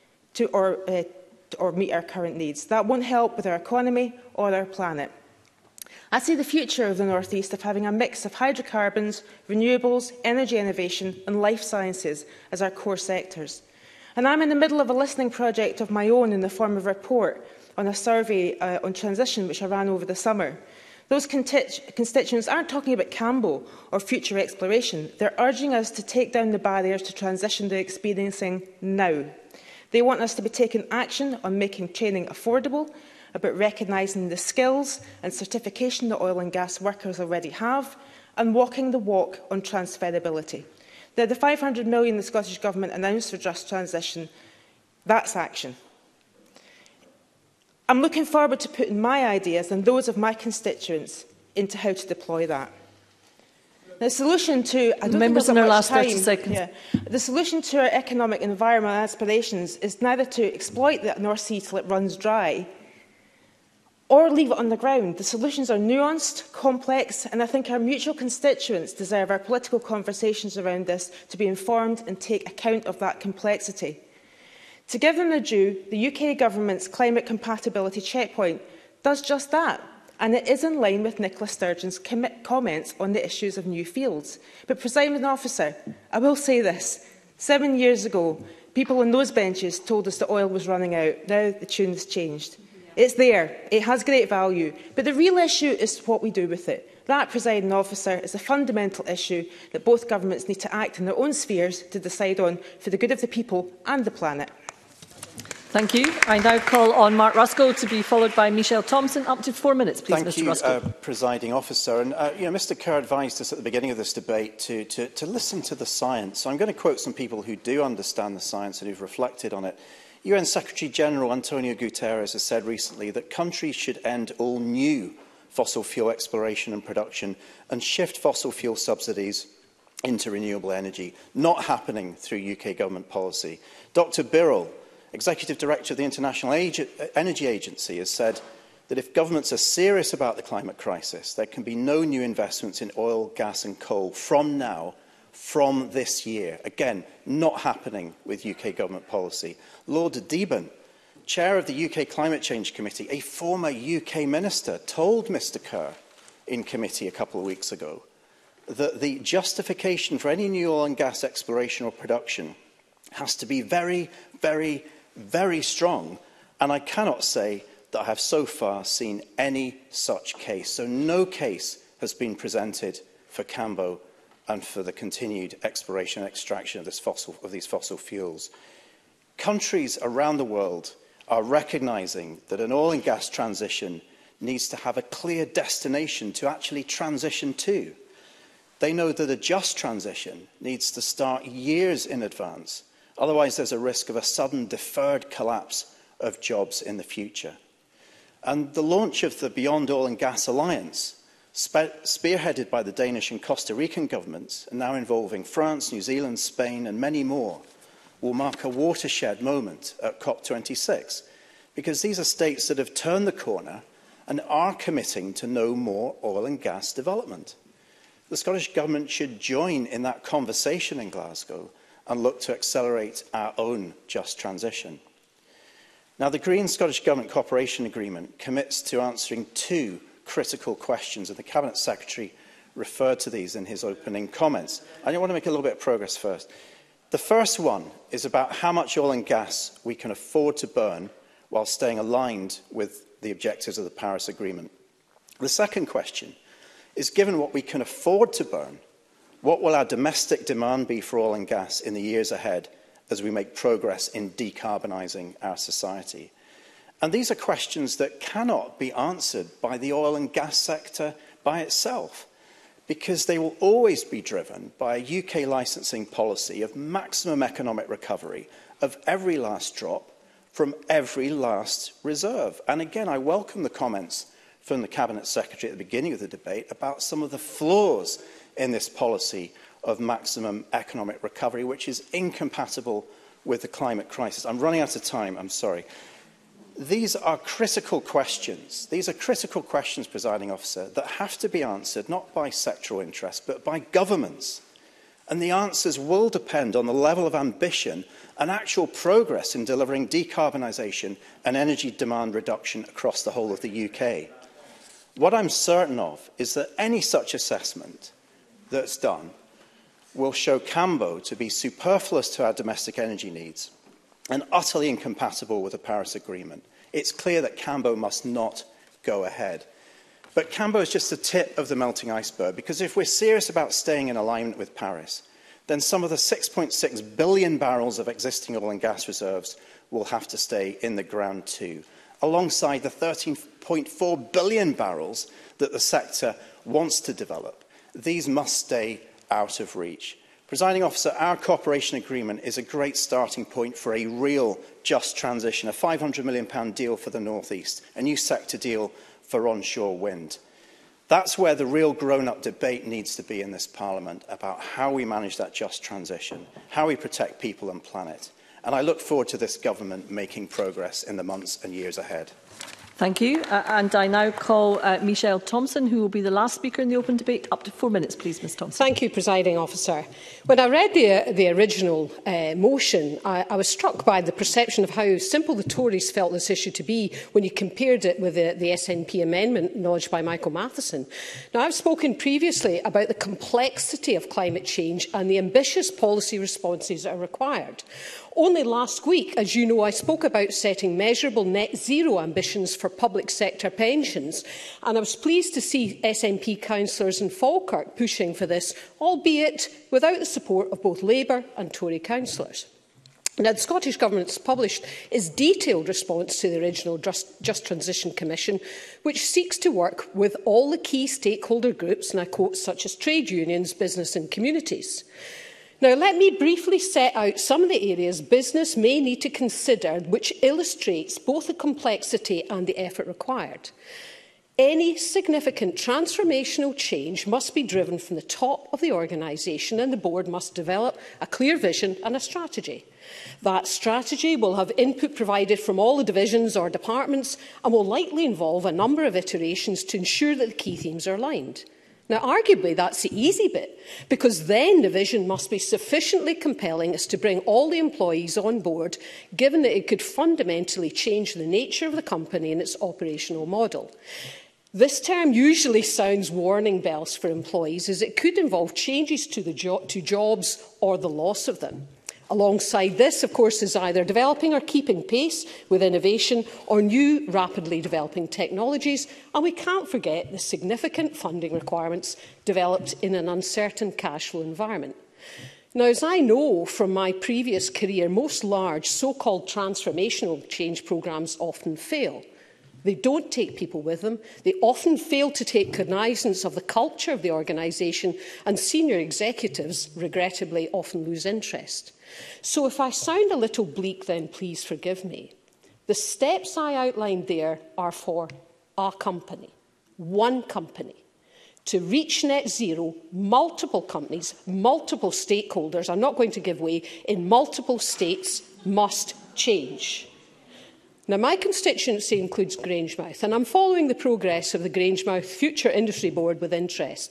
or meet our current needs. That won't help with our economy or our planet. I see the future of the North East of having a mix of hydrocarbons, renewables, energy innovation and life sciences as our core sectors. And I'm in the middle of a listening project of my own in the form of a report on a survey on transition which I ran over the summer. Those constituents aren't talking about Cambo or future exploration. They're urging us to take down the barriers to transition they're experiencing now. They want us to be taking action on making training affordable, about recognising the skills and certification that oil and gas workers already have, and walking the walk on transferability. Now, the £500 million the Scottish Government announced for just transition, that's action. I'm looking forward to putting my ideas and those of my constituents into how to deploy that. The solution to members in our last 30 seconds. The solution to our economic and environmental aspirations is neither to exploit the North Sea till it runs dry, or leave it on the ground. The solutions are nuanced, complex, and I think our mutual constituents deserve our political conversations around this to be informed and take account of that complexity. To give them their due, the UK Government's climate compatibility checkpoint does just that, and it is in line with Nicola Sturgeon's comments on the issues of new fields. But, Presiding Officer, I will say this. 7 years ago, people on those benches told us that oil was running out. Now the tune's changed. It's there, it has great value, but the real issue is what we do with it. That, Presiding Officer, is a fundamental issue that both governments need to act in their own spheres to decide on for the good of the people and the planet. Thank you. I now call on Mark Ruskell to be followed by Michelle Thompson. Up to 4 minutes, please, Mr Ruskell. Thank you, Presiding Officer. And, Mr Kerr advised us at the beginning of this debate to listen to the science. So I'm going to quote some people who do understand the science and who've reflected on it. UN Secretary-General Antonio Guterres has said recently that countries should end all new fossil fuel exploration and production and shift fossil fuel subsidies into renewable energy, not happening through UK government policy. Dr Birrell, Executive Director of the International Energy Agency, has said that if governments are serious about the climate crisis, there can be no new investments in oil, gas and coal from now, from this year. Again, not happening with UK government policy. Lord Deben, Chair of the UK Climate Change Committee, a former UK minister, told Mr Kerr in committee a couple of weeks ago that the justification for any new oil and gas exploration or production has to be very, very, very strong, and I cannot say that I have so far seen any such case. So no case has been presented for Cambo and for the continued exploration and extraction of these fossil fuels. Countries around the world are recognising that an oil and gas transition needs to have a clear destination to actually transition to. They know that a just transition needs to start years in advance. Otherwise, there's a risk of a sudden deferred collapse of jobs in the future. And the launch of the Beyond Oil and Gas Alliance, spearheaded by the Danish and Costa Rican governments, and now involving France, New Zealand, Spain and many more, will mark a watershed moment at COP26, because these are states that have turned the corner and are committing to no more oil and gas development. The Scottish Government should join in that conversation in Glasgow and look to accelerate our own just transition. Now, the Green Scottish Government Cooperation Agreement commits to answering two critical questions, and the Cabinet Secretary referred to these in his opening comments. I want to make a little bit of progress first. The first one is about how much oil and gas we can afford to burn while staying aligned with the objectives of the Paris Agreement. The second question is, given what we can afford to burn, what will our domestic demand be for oil and gas in the years ahead as we make progress in decarbonising our society? And these are questions that cannot be answered by the oil and gas sector by itself, because they will always be driven by a UK licensing policy of maximum economic recovery of every last drop from every last reserve. And again, I welcome the comments from the Cabinet Secretary at the beginning of the debate about some of the flaws in this policy of maximum economic recovery, which is incompatible with the climate crisis. I'm running out of time, I'm sorry. These are critical questions. These are critical questions, Presiding Officer, that have to be answered not by sectoral interest, but by governments. And the answers will depend on the level of ambition and actual progress in delivering decarbonisation and energy demand reduction across the whole of the UK. What I'm certain of is that any such assessment that's done will show Cambo to be superfluous to our domestic energy needs, and utterly incompatible with the Paris Agreement. It's clear that Cambo must not go ahead. But Cambo is just the tip of the melting iceberg, because if we're serious about staying in alignment with Paris, then some of the 6.6 billion barrels of existing oil and gas reserves will have to stay in the ground too, alongside the 13.4 billion barrels that the sector wants to develop. These must stay out of reach. Presiding Officer, our cooperation agreement is a great starting point for a real just transition, a £500 million deal for the North East, a new sector deal for onshore wind. That's where the real grown-up debate needs to be in this Parliament, about how we manage that just transition, how we protect people and planet. And I look forward to this government making progress in the months and years ahead. Thank you. And I now call Michelle Thompson, who will be the last speaker in the open debate. Up to 4 minutes, please, Ms Thompson. Thank you, Presiding Officer. When I read the original motion, I was struck by the perception of how simple the Tories felt this issue to be when you compared it with the SNP amendment lodged by Michael Matheson. Now, I've spoken previously about the complexity of climate change and the ambitious policy responses that are required. Only last week, as you know, I spoke about setting measurable net zero ambitions for public sector pensions, and I was pleased to see SNP councillors in Falkirk pushing for this, albeit without the support of both Labour and Tory councillors. Now, the Scottish Government has published its detailed response to the original Just Transition Commission, which seeks to work with all the key stakeholder groups, and I quote, such as trade unions, business and communities. Now, let me briefly set out some of the areas business may need to consider, which illustrates both the complexity and the effort required. Any significant transformational change must be driven from the top of the organisation, and the board must develop a clear vision and a strategy. That strategy will have input provided from all the divisions or departments and will likely involve a number of iterations to ensure that the key themes are aligned. Now, arguably, that's the easy bit, because then the vision must be sufficiently compelling as to bring all the employees on board, given that it could fundamentally change the nature of the company and its operational model. This term usually sounds warning bells for employees, as it could involve changes to jobs or the loss of them. Alongside this, of course, is either developing or keeping pace with innovation or new rapidly developing technologies, and we can't forget the significant funding requirements developed in an uncertain cash flow environment. Now, as I know from my previous career, most large so-called transformational change programmes often fail. They don't take people with them. They often fail to take cognizance of the culture of the organisation, and senior executives, regrettably, often lose interest. So if I sound a little bleak, then please forgive me. The steps I outlined there are for a company, one company. To reach net zero, multiple companies, multiple stakeholders, I'm not going to give way, in multiple states must change. Now, my constituency includes Grangemouth, and I'm following the progress of the Grangemouth Future Industry Board with interest.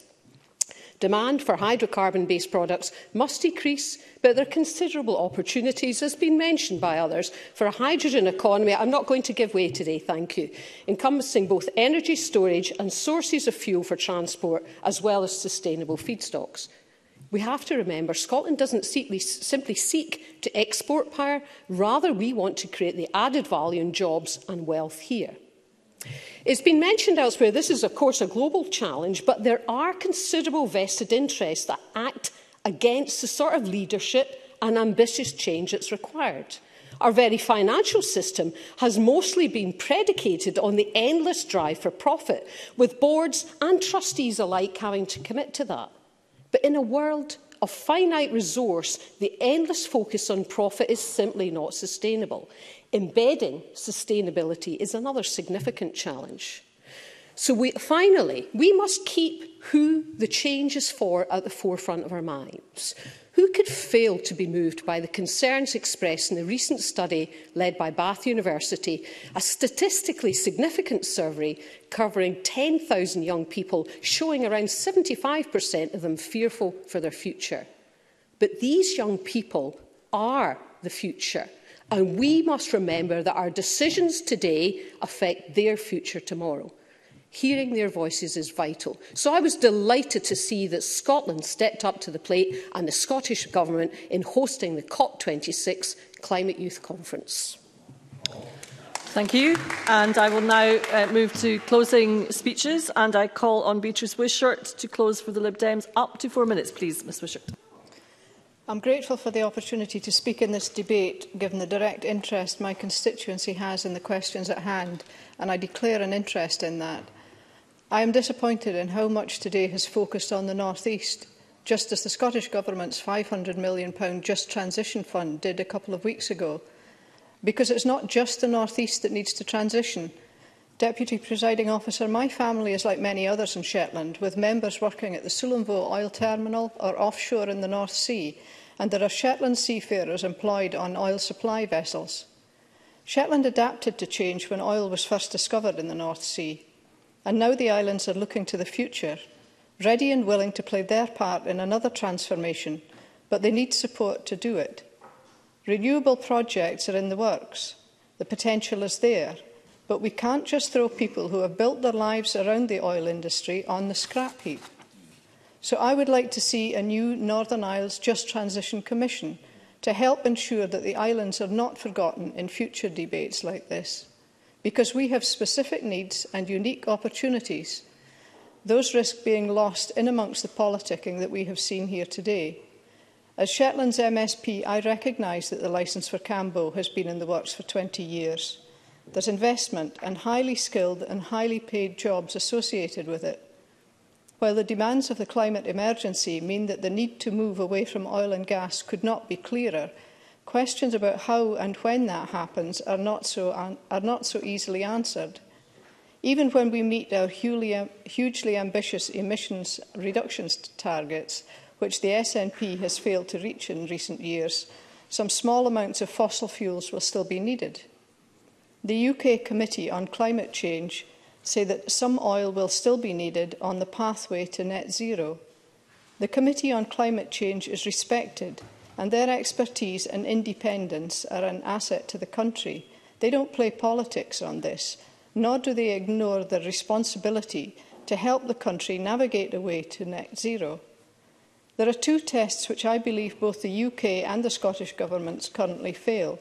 Demand for hydrocarbon-based products must decrease, but there are considerable opportunities, as has been mentioned by others, for a hydrogen economy. I'm not going to give way today, thank you, encompassing both energy storage and sources of fuel for transport, as well as sustainable feedstocks. We have to remember Scotland doesn't simply seek to export power, rather we want to create the added value in jobs and wealth here. It's been mentioned elsewhere, this is of course a global challenge, but there are considerable vested interests that act against the sort of leadership and ambitious change that's required. Our very financial system has mostly been predicated on the endless drive for profit, with boards and trustees alike having to commit to that. But in a world of finite resource, the endless focus on profit is simply not sustainable. Embedding sustainability is another significant challenge. So finally, we must keep who the change is for at the forefront of our minds. Who could fail to be moved by the concerns expressed in the recent study led by Bath University, a statistically significant survey covering 10,000 young people, showing around 75% of them fearful for their future? But these young people are the future, and we must remember that our decisions today affect their future tomorrow. Hearing their voices is vital. So I was delighted to see that Scotland stepped up to the plate and the Scottish Government in hosting the COP26 Climate Youth Conference. Thank you. And I will now move to closing speeches. And I call on Beatrice Wishart to close for the Lib Dems. Up to 4 minutes, please, Ms Wishart. I'm grateful for the opportunity to speak in this debate, given the direct interest my constituency has in the questions at hand, and I declare an interest in that. I am disappointed in how much today has focused on the North East, just as the Scottish Government's £500 million Just Transition Fund did a couple of weeks ago. Because it's not just the North East that needs to transition. Deputy Presiding Officer, my family is like many others in Shetland, with members working at the Sullomvo oil terminal or offshore in the North Sea, and there are Shetland seafarers employed on oil supply vessels. Shetland adapted to change when oil was first discovered in the North Sea, and now the islands are looking to the future, ready and willing to play their part in another transformation, but they need support to do it. Renewable projects are in the works. The potential is there, but we can't just throw people who have built their lives around the oil industry on the scrap heap. So I would like to see a new Northern Isles Just Transition Commission to help ensure that the islands are not forgotten in future debates like this, because we have specific needs and unique opportunities. Those risk being lost in amongst the politicking that we have seen here today. As Shetland's MSP, I recognise that the licence for Cambo has been in the works for 20 years. There's investment and highly skilled and highly paid jobs associated with it. While the demands of the climate emergency mean that the need to move away from oil and gas could not be clearer, questions about how and when that happens are not so easily answered. Even when we meet our hugely ambitious emissions reductions targets, which the SNP has failed to reach in recent years, some small amounts of fossil fuels will still be needed. The UK Committee on Climate Change say that some oil will still be needed on the pathway to net zero. The Committee on Climate Change is respected, and their expertise and independence are an asset to the country. They don't play politics on this, nor do they ignore their responsibility to help the country navigate the way to net zero. There are two tests which I believe both the UK and the Scottish Governments currently fail.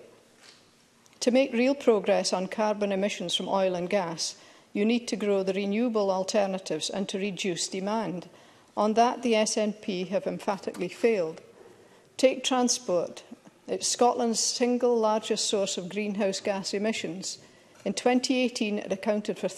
To make real progress on carbon emissions from oil and gas, you need to grow the renewable alternatives and to reduce demand. On that, the SNP have emphatically failed. Take transport. It's Scotland's single largest source of greenhouse gas emissions. In 2018, it accounted for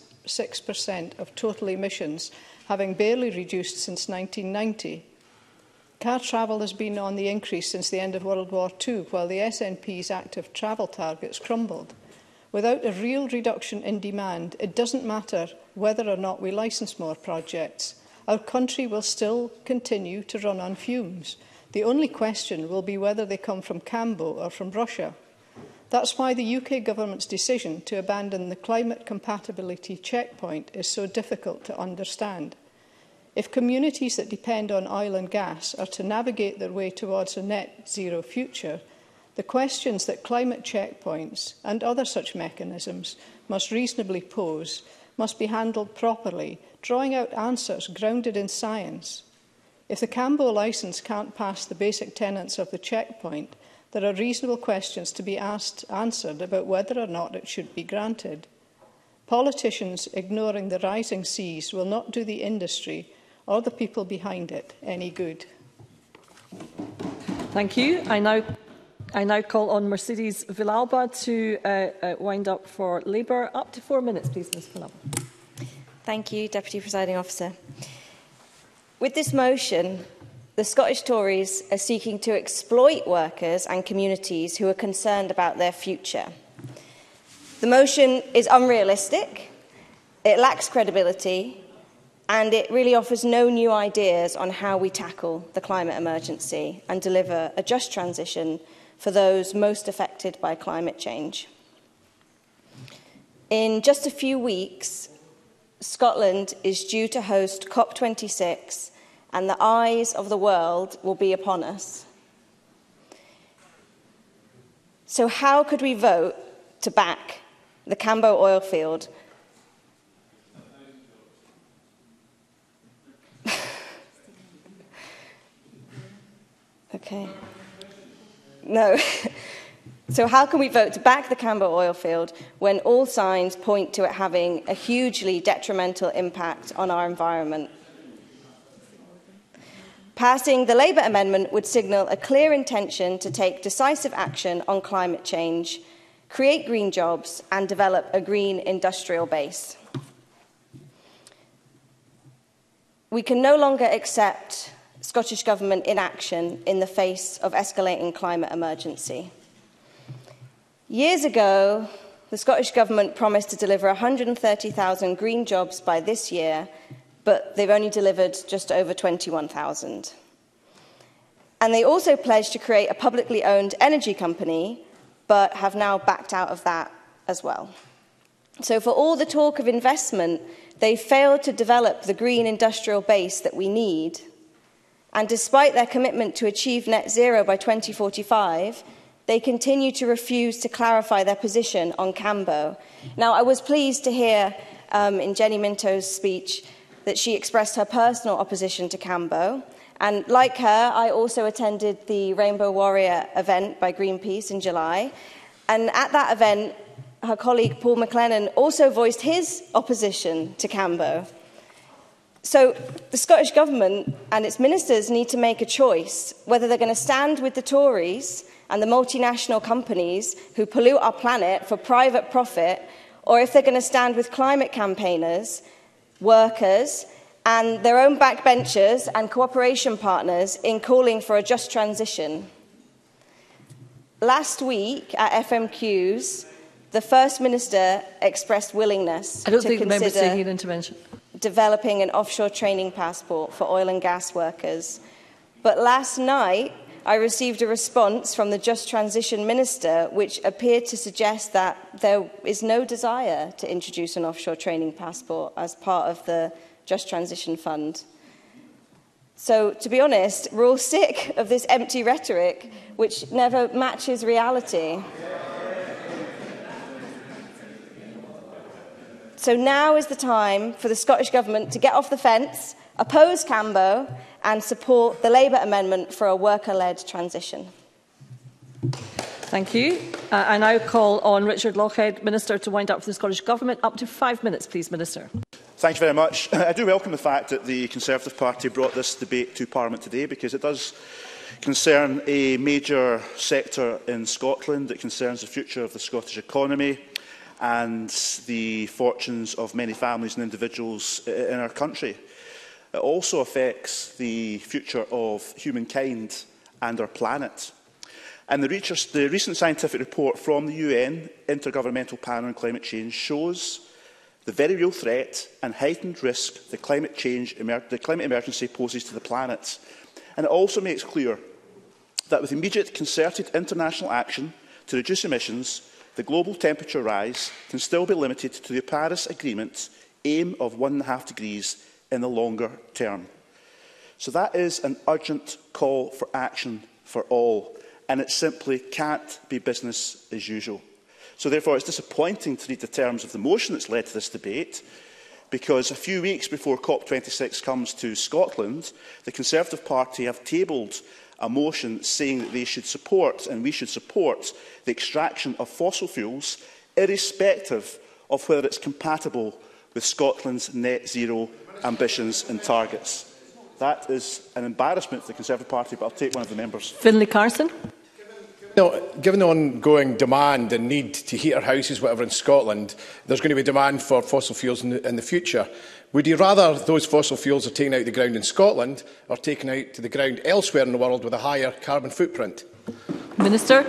36% of total emissions, having barely reduced since 1990. Car travel has been on the increase since the end of World War II, while the SNP's active travel targets crumbled. Without a real reduction in demand, it doesn't matter whether or not we licence more projects. Our country will still continue to run on fumes. The only question will be whether they come from Cambo or from Russia. That's why the UK Government's decision to abandon the climate compatibility checkpoint is so difficult to understand. If communities that depend on oil and gas are to navigate their way towards a net zero future, the questions that climate checkpoints and other such mechanisms must reasonably pose must be handled properly, drawing out answers grounded in science. If the Cambo licence can't pass the basic tenets of the checkpoint, there are reasonable questions to be answered about whether or not it should be granted. Politicians ignoring the rising seas will not do the industry or the people behind it any good. Thank you. I now call on Mercedes Villalba to wind up for Labour. Up to 4 minutes, please, Ms Villalba. Thank you, Deputy Presiding Officer. With this motion, the Scottish Tories are seeking to exploit workers and communities who are concerned about their future. The motion is unrealistic, it lacks credibility, and it really offers no new ideas on how we tackle the climate emergency and deliver a just transition for those most affected by climate change. In just a few weeks, Scotland is due to host COP26, and the eyes of the world will be upon us. So how could we vote to back the Cambo oil field Okay. No. So how can we vote to back the Cambo oil field when all signs point to it having a hugely detrimental impact on our environment? Passing the Labour amendment would signal a clear intention to take decisive action on climate change, create green jobs and develop a green industrial base. We can no longer accept Scottish Government inaction in the face of escalating climate emergency. Years ago, the Scottish Government promised to deliver 130,000 green jobs by this year, but they've only delivered just over 21,000. And they also pledged to create a publicly owned energy company, but have now backed out of that as well. So for all the talk of investment, they failed to develop the green industrial base that we need. And despite their commitment to achieve net zero by 2045, they continue to refuse to clarify their position on Cambo. Now, I was pleased to hear in Jenny Minto's speech that she expressed her personal opposition to Cambo. And like her, I also attended the Rainbow Warrior event by Greenpeace in July. And at that event, her colleague Paul McLennan also voiced his opposition to Cambo. So the Scottish Government and its ministers need to make a choice whether they're going to stand with the Tories and the multinational companies who pollute our planet for private profit, or if they're going to stand with climate campaigners, workers, and their own backbenchers and cooperation partners in calling for a just transition. Last week at FMQs, the First Minister expressed willingness to consider developing an offshore training passport for oil and gas workers. But last night, I received a response from the Just Transition Minister, which appeared to suggest that there is no desire to introduce an offshore training passport as part of the Just Transition Fund. So, to be honest, we're all sick of this empty rhetoric, which never matches reality. So now is the time for the Scottish Government to get off the fence, oppose Cambo and support the Labour amendment for a worker-led transition. Thank you. I now call on Richard Lochhead, Minister, to wind up for the Scottish Government. Up to 5 minutes, please, Minister. Thank you very much. I do welcome the fact that the Conservative Party brought this debate to Parliament today, because it does concern a major sector in Scotland. It concerns the future of the Scottish economy and the fortunes of many families and individuals in our country. It also affects the future of humankind and our planet. And the recent scientific report from the UN Intergovernmental Panel on Climate Change shows the very real threat and heightened risk the climate emergency poses to the planet. And it also makes clear that with immediate concerted international action to reduce emissions, the global temperature rise can still be limited to the Paris Agreement's aim of 1.5 degrees in the longer term. So that is an urgent call for action for all, and it simply can't be business as usual. So therefore it's disappointing to read the terms of the motion that's led to this debate, because a few weeks before COP26 comes to Scotland, the Conservative Party have tabled a motion saying that they should support, and we should support, the extraction of fossil fuels, irrespective of whether it's compatible with Scotland's net zero ambitions and targets. That is an embarrassment for the Conservative Party, but I'll take one of the members. Finlay Carson. Given the ongoing demand and need to heat our houses, whatever, in Scotland, there's going to be demand for fossil fuels in the future. Would you rather those fossil fuels are taken out of the ground in Scotland or taken out to the ground elsewhere in the world with a higher carbon footprint? Minister.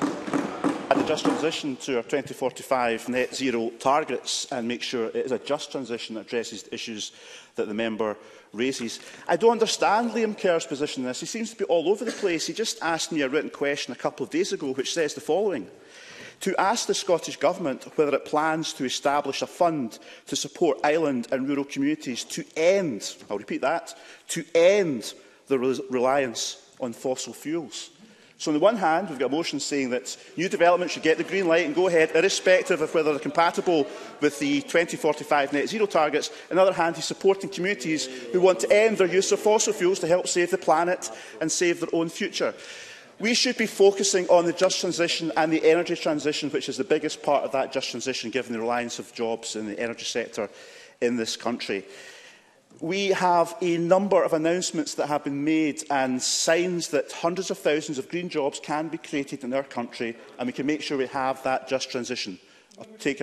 To just transition to our 2045 net zero targets and make sure it is a just transition that addresses the issues that the member raises. I don't understand Liam Kerr's position on this. He seems to be all over the place. He just asked me a written question a couple of days ago which says the following: to ask the Scottish Government whether it plans to establish a fund to support island and rural communities to end, I'll repeat that, to end the reliance on fossil fuels. So on the one hand, we've got a motion saying that new development should get the green light and go ahead, irrespective of whether they're compatible with the 2045 net zero targets. On the other hand, he's supporting communities who want to end their use of fossil fuels to help save the planet and save their own future. We should be focusing on the just transition and the energy transition, which is the biggest part of that just transition, given the reliance of jobs in the energy sector in this country. We have a number of announcements that have been made and signs that hundreds of thousands of green jobs can be created in our country, and we can make sure we have that just transition. I'll take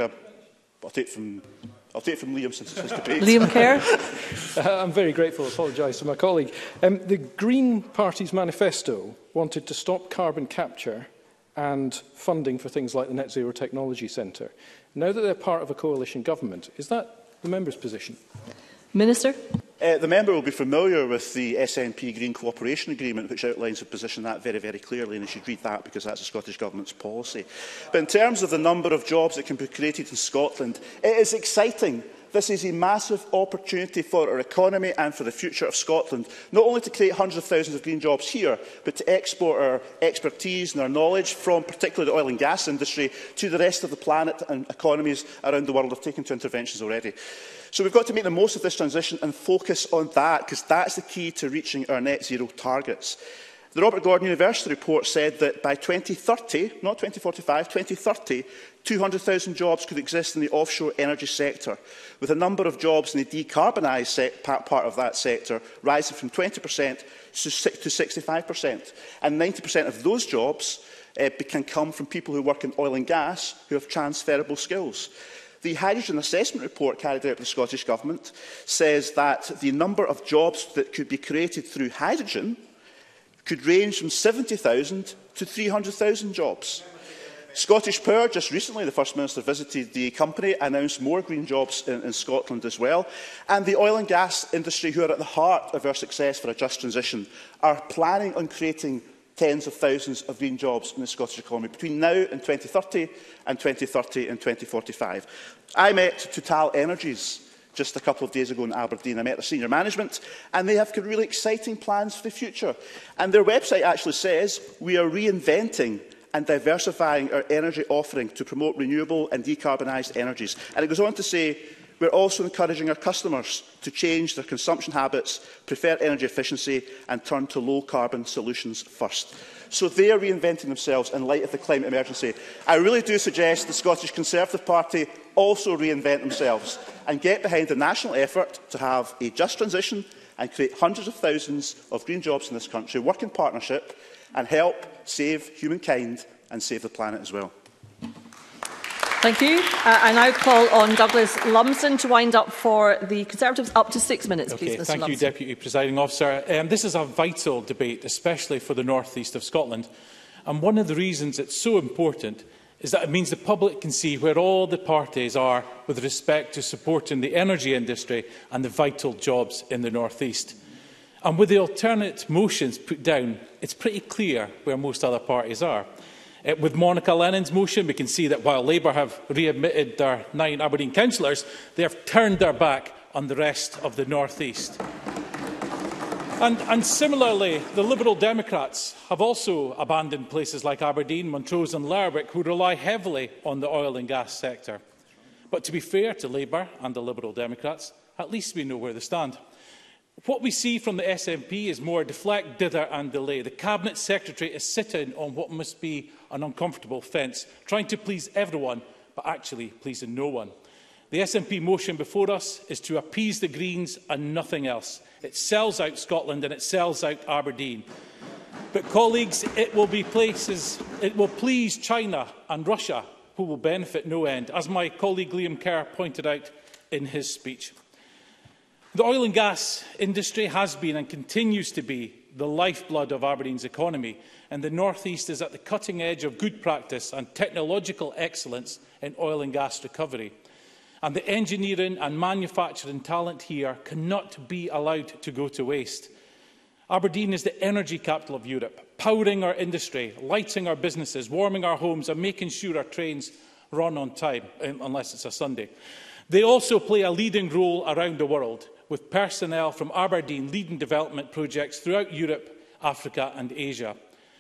from Liam since it's his debate. Liam Kerr. I'm very grateful. I apologise to my colleague. The Green Party's manifesto wanted to stop carbon capture and funding for things like the Net Zero Technology Centre. Now that they're part of a coalition government, is that the member's position? Minister. The member will be familiar with the SNP Green Cooperation Agreement, which outlines a position that very, very clearly, and you should read that because that's the Scottish Government's policy. But in terms of the number of jobs that can be created in Scotland, it is exciting. This is a massive opportunity for our economy and for the future of Scotland, not only to create hundreds of thousands of green jobs here, but to export our expertise and our knowledge from particularly the oil and gas industry to the rest of the planet, and economies around the world have taken to interventions already. So we've got to make the most of this transition and focus on that, because that's the key to reaching our net zero targets. The Robert Gordon University report said that by 2030, not 2045, 2030, 200,000 jobs could exist in the offshore energy sector, with a number of jobs in the decarbonised part of that sector rising from 20% to 65%. And 90% of those jobs can come from people who work in oil and gas who have transferable skills. The Hydrogen Assessment Report carried out by the Scottish Government says that the number of jobs that could be created through hydrogen could range from 70,000 to 300,000 jobs. Scottish Power, just recently, the First Minister visited the company, announced more green jobs in Scotland as well. And the oil and gas industry, who are at the heart of our success for a just transition, are planning on creating tens of thousands of green jobs in the Scottish economy between now and 2030 and 2045. I met Total Energies just a couple of days ago in Aberdeen. I met their senior management, and they have got really exciting plans for the future. And their website actually says, we are reinventing and diversifying our energy offering to promote renewable and decarbonised energies. And it goes on to say, we're also encouraging our customers to change their consumption habits, prefer energy efficiency and turn to low-carbon solutions first. So they are reinventing themselves in light of the climate emergency. I really do suggest the Scottish Conservative Party also reinvent themselves and get behind a national effort to have a just transition and create hundreds of thousands of green jobs in this country, work in partnership and help save humankind and save the planet as well. Thank you. I now call on Douglas Lumsden to wind up for the Conservatives. Up to 6 minutes, please, Mr. Thank Lumsden. you, Deputy Presiding Officer. This is a vital debate, especially for the north east of Scotland. And one of the reasons it's so important is that it means the public can see where all the parties are with respect to supporting the energy industry and the vital jobs in the north east. And with the alternate motions put down, it's pretty clear where most other parties are. With Monica Lennon's motion, we can see that while Labour have readmitted their 9 Aberdeen councillors, they have turned their back on the rest of the North East. And similarly, the Liberal Democrats have also abandoned places like Aberdeen, Montrose and Lerwick, who rely heavily on the oil and gas sector. But to be fair to Labour and the Liberal Democrats, at least we know where they stand. What we see from the SNP is more deflect, dither and delay. The Cabinet Secretary is sitting on what must be an uncomfortable fence, trying to please everyone, but actually pleasing no one. The SNP motion before us is to appease the Greens and nothing else. It sells out Scotland and it sells out Aberdeen. But, colleagues, it will please China and Russia, who will benefit no end, as my colleague Liam Kerr pointed out in his speech. The oil and gas industry has been and continues to be the lifeblood of Aberdeen's economy, and the North East is at the cutting edge of good practice and technological excellence in oil and gas recovery. And the engineering and manufacturing talent here cannot be allowed to go to waste. Aberdeen is the energy capital of Europe, powering our industry, lighting our businesses, warming our homes and making sure our trains run on time, unless it's a Sunday. They also play a leading role around the world, with personnel from Aberdeen leading development projects throughout Europe, Africa and Asia.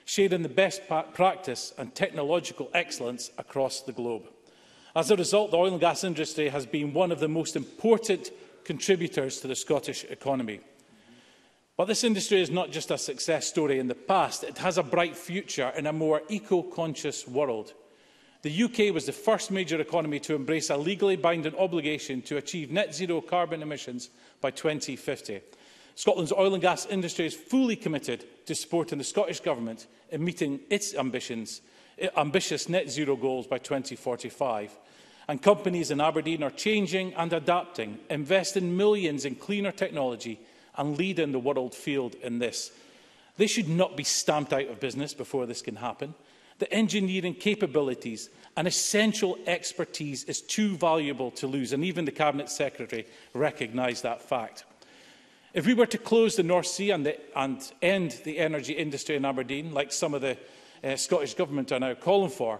sharing the best practice and technological excellence across the globe. As a result, the oil and gas industry has been one of the most important contributors to the Scottish economy. But this industry is not just a success story in the past. It has a bright future in a more eco-conscious world. The UK was the first major economy to embrace a legally binding obligation to achieve net zero carbon emissions by 2050. Scotland's oil and gas industry is fully committed to supporting the Scottish Government in meeting its ambitious net zero goals by 2045. And companies in Aberdeen are changing and adapting, investing millions in cleaner technology and leading the world field in this. They should not be stamped out of business before this can happen. The engineering capabilities and essential expertise is too valuable to lose, and even the Cabinet Secretary recognised that fact. If we were to close the North Sea and end the energy industry in Aberdeen, like some of the Scottish Government are now calling for,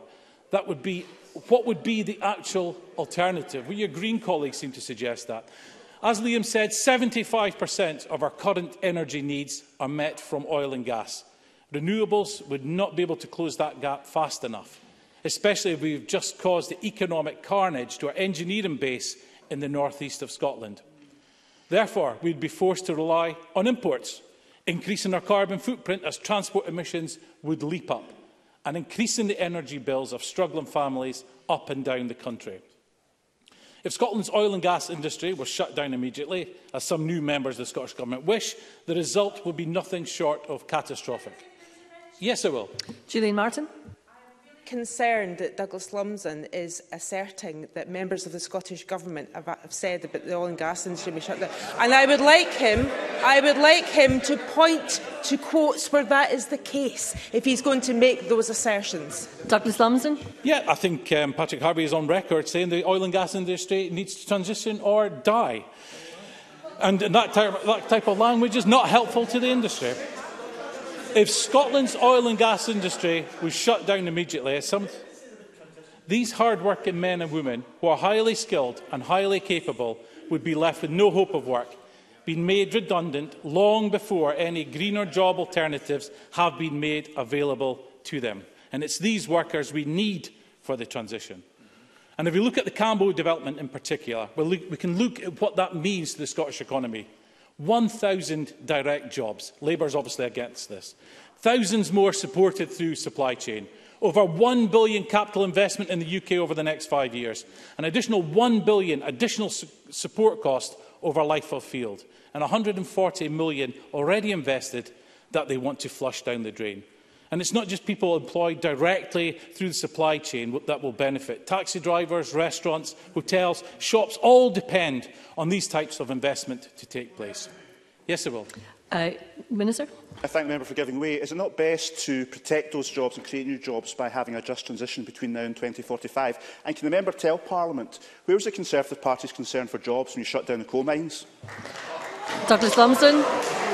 what would be the actual alternative? Well, your Green colleagues seem to suggest that. As Liam said, 75% of our current energy needs are met from oil and gas. Renewables would not be able to close that gap fast enough, especially if we've just caused the economic carnage to our engineering base in the northeast of Scotland. Therefore, we'd be forced to rely on imports, increasing our carbon footprint as transport emissions would leap up, and increasing the energy bills of struggling families up and down the country. If Scotland's oil and gas industry was shut down immediately, as some new members of the Scottish Government wish, the result would be nothing short of catastrophic. Yes, I will. Gillian Martin. Concerned that Douglas Lumsden is asserting that members of the Scottish Government have said about the oil and gas industry being shut down. And I would like him to point to quotes where that is the case, if he's going to make those assertions. Douglas Lumsden. Yeah, I think Patrick Harvey is on record saying the oil and gas industry needs to transition or die. And that type of language is not helpful to the industry. If Scotland's oil and gas industry was shut down immediately, these hard-working men and women who are highly skilled and highly capable would be left with no hope of work, being made redundant long before any greener job alternatives have been made available to them. And it's these workers we need for the transition. And if we look at the Cambo development in particular, we can look at what that means to the Scottish economy. 1,000 direct jobs. Labour is obviously against this. Thousands more supported through supply chain. Over £1 billion capital investment in the UK over the next 5 years. An additional £1 billion additional support cost over life of field. And £140 million already invested that they want to flush down the drain. And it's not just people employed directly through the supply chain that will benefit. Taxi drivers, restaurants, hotels, shops all depend on these types of investment to take place. Yes, I will. Minister. I thank the member for giving way. Is it not best to protect those jobs and create new jobs by having a just transition between now and 2045? And can the member tell Parliament where was the Conservative Party's concern for jobs when you shut down the coal mines? Douglas Lumsden.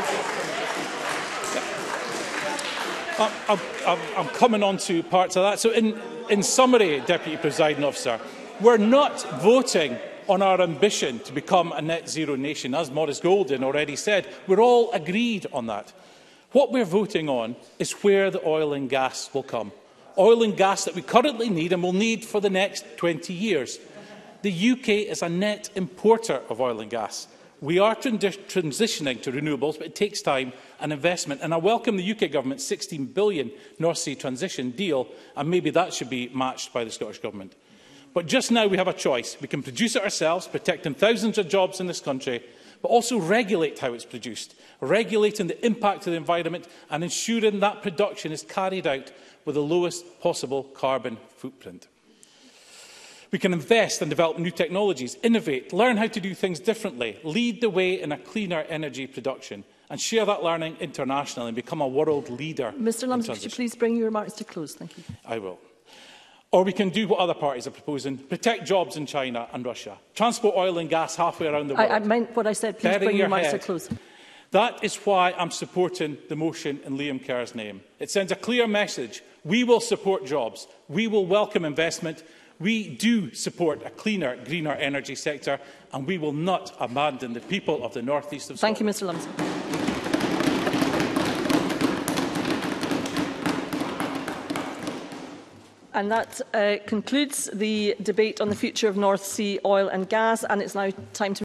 I'm coming on to parts of that. So in summary, Deputy Presiding Officer, we're not voting on our ambition to become a net zero nation, as Maurice Golden already said. We're all agreed on that. What we're voting on is where the oil and gas will come. Oil and gas that we currently need and will need for the next 20 years. The UK is a net importer of oil and gas. We are transitioning to renewables, but it takes time and investment. And I welcome the UK Government's £16 billion North Sea transition deal, and maybe that should be matched by the Scottish Government. But just now we have a choice. We can produce it ourselves, protecting thousands of jobs in this country, but also regulate how it's produced, regulating the impact of the environment and ensuring that production is carried out with the lowest possible carbon footprint. We can invest and develop new technologies, innovate, learn how to do things differently, lead the way in a cleaner energy production, and share that learning internationally and become a world leader. Mr Lumsden, could you please bring your remarks to close? Thank you. I will. Or we can do what other parties are proposing, protect jobs in China and Russia, transport oil and gas halfway around the world. I meant what I said. Please bring your remarks to close. That is why I'm supporting the motion in Liam Kerr's name. It sends a clear message. We will support jobs. We will welcome investment. We do support a cleaner, greener energy sector, and we will not abandon the people of the North East of Scotland. Thank you, Mr Lumsden. And that concludes the debate on the future of North Sea oil and gas, and it's now time to